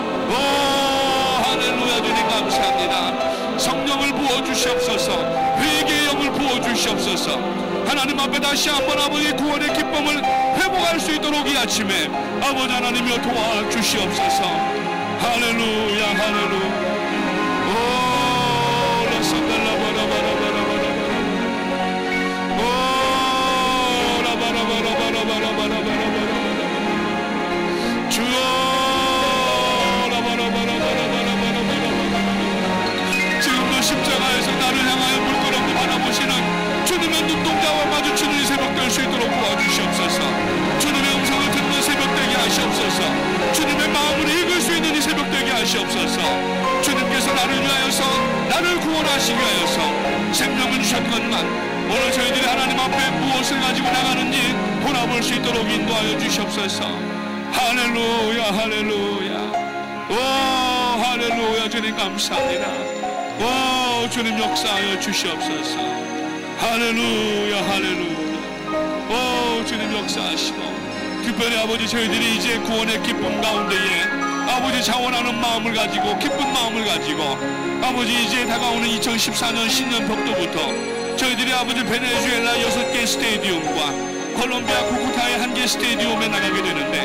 오 할렐루야. 주님 감사합니다. 성령을 부어주시옵소서. 회개의 영을 부어주시옵소서. 하나님 앞에 다시 한번 아버지 구원의 기쁨을 회복할 수 있도록 이 아침에 아버지 하나님이여 도와주시옵소서. 할렐루야. 할렐루야. 오 라산달라바라바라바라바라 오 라바라바라바라바라바라바라 주여 지금도 십자가에서 나를 향하여 물끄러미 바라보시는 주님의 눈동자와 마주치는 이 새벽 될 수 있도록 도와주시옵소서. 주님의 음성을 듣는 새벽 되게 하시옵소서. 주님의 마음을 읽을 수 있는 이 새벽 되게 하시옵소서. 주님께서 나를 위하여서 나를 구원하시기 위하여서 생명을 주셨건만 오늘 저희들이 하나님 앞에 무엇을 가지고 나가는지 돌아볼 수 있도록 인도하여 주시옵소서. 할렐루야. 할렐루야. 오 할렐루야. 주님 감사합니다. 오 주님 역사하여 주시옵소서. 할렐루야. 할렐루야. 오 주님 역사하시고 특별히 아버지 저희들이 이제 구원의 기쁨 가운데에 아버지 자원하는 마음을 가지고 기쁜 마음을 가지고 아버지 이제 다가오는 2014년 신년 벽도부터 저희들이 아버지 베네수엘라 6개 스테디움과 콜롬비아 쿠쿠타의 1개 스테디움에 나가게 되는데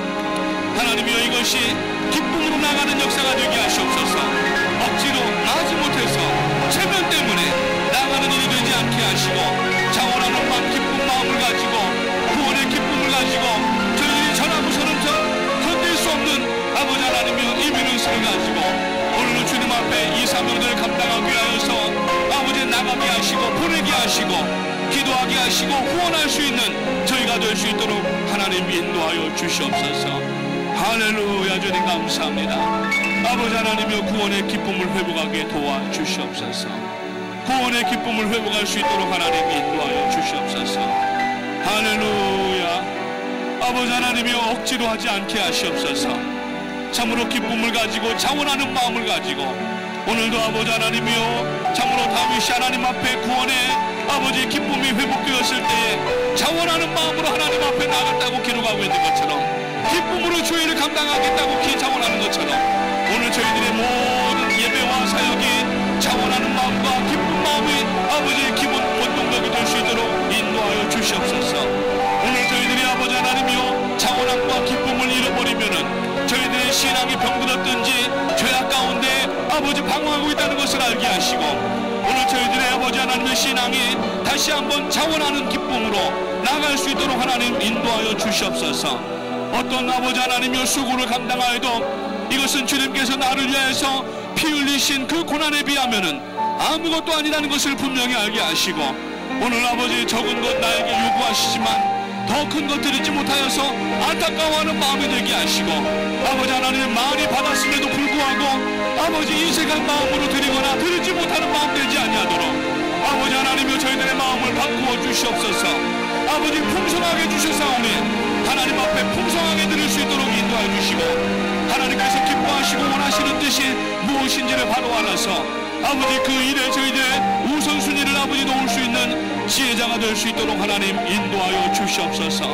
하나님이여 이것이 기쁨으로 나가는 역사가 되게 하시옵소서. 억지로 나가지 못해서 체면 때문에 나가는 일이 되지 않게 하시고 자원하는 마음 기쁜 마음을 가지고 구원의 기쁨을 가지고 저희들이 전하고서는 견딜 수 없는 아버지 하나님이여 이 민원스를 가지고 오늘은 주님 앞에 이 사명들을 감당하기 위하여서 아버지 나가게 하시고 보내게 하시고 기도하게 하시고 후원할 수 있는 저희가 될 수 있도록 하나님 인도하여 주시옵소서. 할렐루야. 주님 감사합니다. 아버지 하나님이여 구원의 기쁨을 회복하게 도와주시옵소서. 구원의 기쁨을 회복할 수 있도록 하나님 인도하여 주시옵소서. 할렐루야. 아버지 하나님이여 억지로 하지 않게 하시옵소서. 참으로 기쁨을 가지고 자원하는 마음을 가지고 오늘도 아버지 하나님이여 참으로 다윗이 하나님 앞에 구원의 아버지의 기쁨이 회복되었을 때에 자원하는 마음으로 하나님 앞에 나갔다고 기록하고 있는 것처럼 기쁨으로 주의를 감당하겠다고 자원하는 것처럼 오늘 저희들의 모든 예배와 사역이 자원하는 마음과 기쁜 마음이 아버지의 기본 원동력이 될 수 있도록 인도하여 주시옵소서. 오늘 저희들이 아버지 하나님이여 자원함과 기쁨을 잃어버리면은 저희들의 신앙이 병들었든지 죄악 가운데 아버지 방황하고 있다는 것을 알게 하시고 오늘 저희들의 아버지 하나님의 신앙이 다시 한번 자원하는 기쁨으로 나아갈 수 있도록 하나님 인도하여 주시옵소서. 어떤 아버지 하나님의 수고를 감당하여도 이것은 주님께서 나를 위하여서 피 흘리신 그 고난에 비하면은 아무것도 아니라는 것을 분명히 알게 하시고, 오늘 아버지 적은 것 나에게 요구하시지만 더 큰 것 드리지 못하여서 안타까워하는 마음이 들게 하시고, 아버지 하나님 많이 받았음에도 불구하고 아버지 인색한 마음으로 드리거나 드리지 못하는 마음 되지 아니하도록 아버지 하나님이여 저희들의 마음을 바꾸어 주시옵소서. 아버지 풍성하게 주셨사오니 하나님 앞에 풍성하게 드릴 수 있도록 인도해 주시고, 하나님께서 기뻐하시고 원하시는 뜻이 무엇인지를 바로 알아서 아버지 그 일에 저희들의 우선순위를 아버지 놓을 수 있는 지혜자가 될 수 있도록 하나님 인도하여 주시옵소서.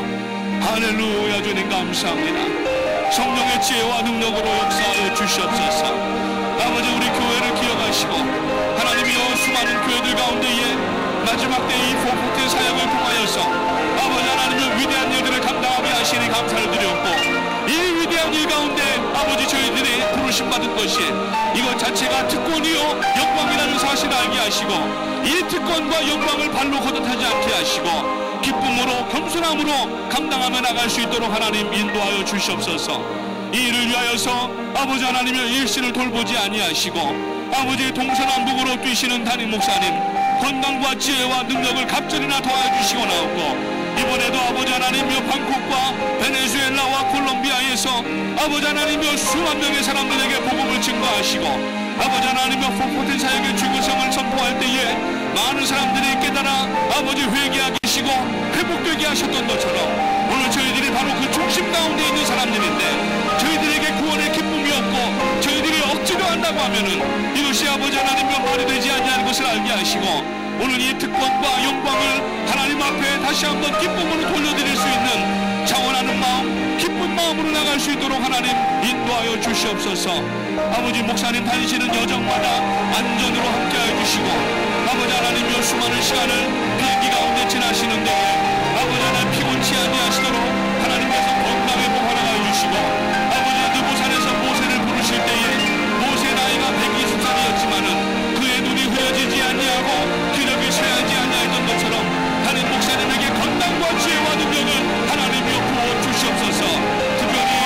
할렐루야. 주님 감사합니다. 성령의 지혜와 능력으로 역사하여 주시옵소서. 아버지 우리 교회를 기억하시고 하나님이여 수많은 교회들 가운데에 마지막 때 이 포포트 사역을 통하여서 아버지 하나님의 위대한 일들을 감당하게 하시니 감사를 드렸고, 이 위대한 일 가운데 아버지 저희들이 부르심받은 것이 이것 자체가 특권이요 영광이라는 사실을 알게 하시고, 이 특권과 영광을 발로 거듭하지 않게 하시고 기쁨으로 겸손함으로 감당하며 나갈 수 있도록 하나님 인도하여 주시옵소서. 이 일을 위하여서 아버지 하나님의 일신을 돌보지 아니하시고 아버지 동서남북으로 뛰시는 담임 목사님 건강과 지혜와 능력을 갑절이나 더해주시고 나옵고, 이번에도 아버지 하나님이여 방콕과 베네수엘라와 콜롬비아에서 아버지 하나님이여 수만 명의 사람들에게 복음을 증거하시고 아버지 하나님이여 포포텐 사역의 중요성을 선포할 때에 많은 사람들이 깨달아 아버지 회개하게 하시고 회복되게 하셨던 것처럼 오늘 저희들이 바로 그 중심 가운데 있는 사람들인데 저희들에게 구원의 기쁨이 없고 저희들이 억지로 한다고 하면은 이것이 아버지 하나님이여 말이 되지 않냐는 것을 알게 하시고, 오늘 이 특권과 영광을 하나님 앞에 다시 한번 기쁨으로 돌려드릴 수 있는 자원하는 마음, 기쁜 마음으로 나갈 수 있도록 하나님 인도하여 주시옵소서. 아버지 목사님 다니시는 여정마다 안전으로 함께하여 주시고 아버지 하나님이여 수많은 시간을 비행기 가운데 지나시는데 아버지 하나님 피곤치 아니하시도록 하나님께서 건강에 보호하여 주시고, 아버지 느보산에서 모세를 부르실 때에 모세 나이가 120살이었지만은 그의 눈이 흐려지지 아니하고 기력이 쇠하지 아니하였던 것처럼 담임 목사님에게 건강과 지혜와 능력을 하나님이여 부어 주시옵소서. 특별히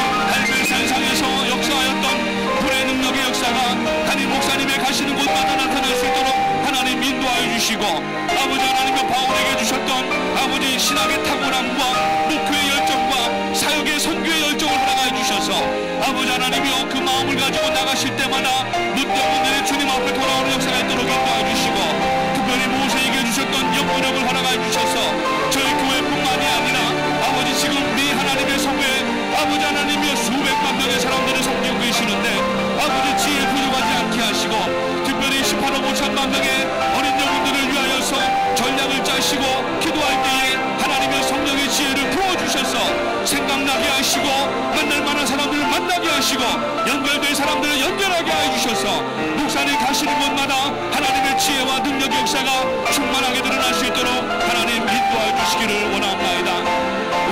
할멜산상에서 역사하였던 불의 능력의 역사가 담임 목사님의 가시는 곳마다 나타날 수 있도록 하나님 인도하여 주시고, 아버지 하나님의 바울에게 주셨던 아버지 신학의 탁월함과 목회의 열정과 사역의 선교의 열정을 허락하여 주셔서 아버지 하나님이여 그 마음을 가지고 나가실 때마다 문대문들의 주님 앞에 돌아오는 역사가 있도록 인도하여 주시고, 특별히 모세에게 주셨던 영구력을 허락하여 주셔서 저희 교회뿐만이 아니라 아버지 지금 미 하나님의 성회에 아버지 하나님이여 수백만 명의 사람들을 섬기고 계시는데 아버지 지혜 부족하지 않게 하시고, 특별히 18억 5천만 명의 어린 영혼들을 위하여서 전략을 짜시고 기도할 때에 하나님의 성령의 지혜를 부어주셔서 생각나게 하시고 만날 만한 사람들을 만나게 하시고 연결될 사람들을 연결하게 해주셔서 목사님 가시는 곳마다 하나님의 지혜와 능력의 역사가 충만하게 드러날 수 있도록 하나님 인도해 주시기를 원합니다. 오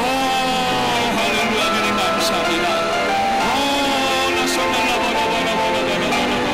할렐루야. 주님 감사합니다. 오 라소날라바라바라바라바라바라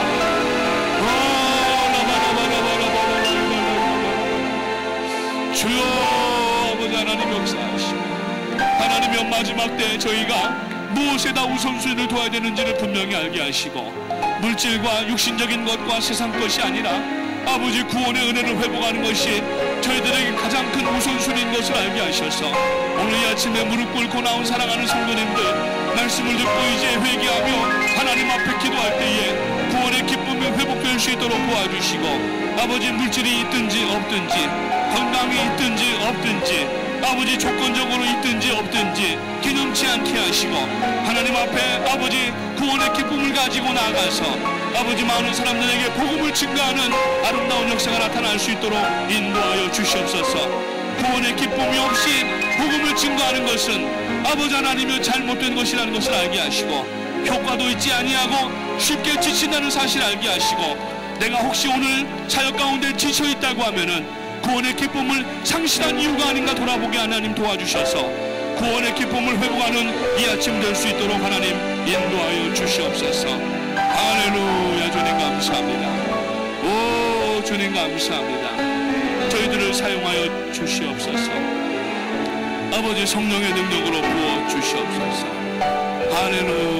주여 아버지 하나님 역사하시고, 하나님의 마지막 때 저희가 무엇에다 우선순위를 둬야 되는지를 분명히 알게 하시고, 물질과 육신적인 것과 세상 것이 아니라 아버지 구원의 은혜를 회복하는 것이 저희들에게 가장 큰 우선순위인 것을 알게 하셔서 오늘 이 아침에 무릎 꿇고 나온 사랑하는 성도님들 말씀을 듣고 이제 회개하며 하나님 앞에 기도할 때에 구원의 기쁨이 회복될 수 있도록 도와주시고, 아버지 물질이 있든지 없든지 건강이 있든지 없든지 아버지 조건적으로 있든지 없든지 기념치 않게 하시고 하나님 앞에 아버지 구원의 기쁨을 가지고 나아가서 아버지 많은 사람들에게 복음을 증거하는 아름다운 역사가 나타날 수 있도록 인도하여 주시옵소서. 구원의 기쁨이 없이 복음을 증거하는 것은 아버지 하나님의 잘못된 것이라는 것을 알게 하시고 효과도 있지 아니하고 쉽게 지친다는 사실을 알게 하시고, 내가 혹시 오늘 사역 가운데 지쳐 있다고 하면은 구원의 기쁨을 상실한 이유가 아닌가 돌아보게 하나님 도와주셔서 구원의 기쁨을 회복하는 이 아침 될 수 있도록 하나님 인도하여 주시옵소서. 할렐루야. 주님 감사합니다. 오 주님 감사합니다. 저희들을 사용하여 주시옵소서. 아버지 성령의 능력으로 부어 주시옵소서. 할렐루야.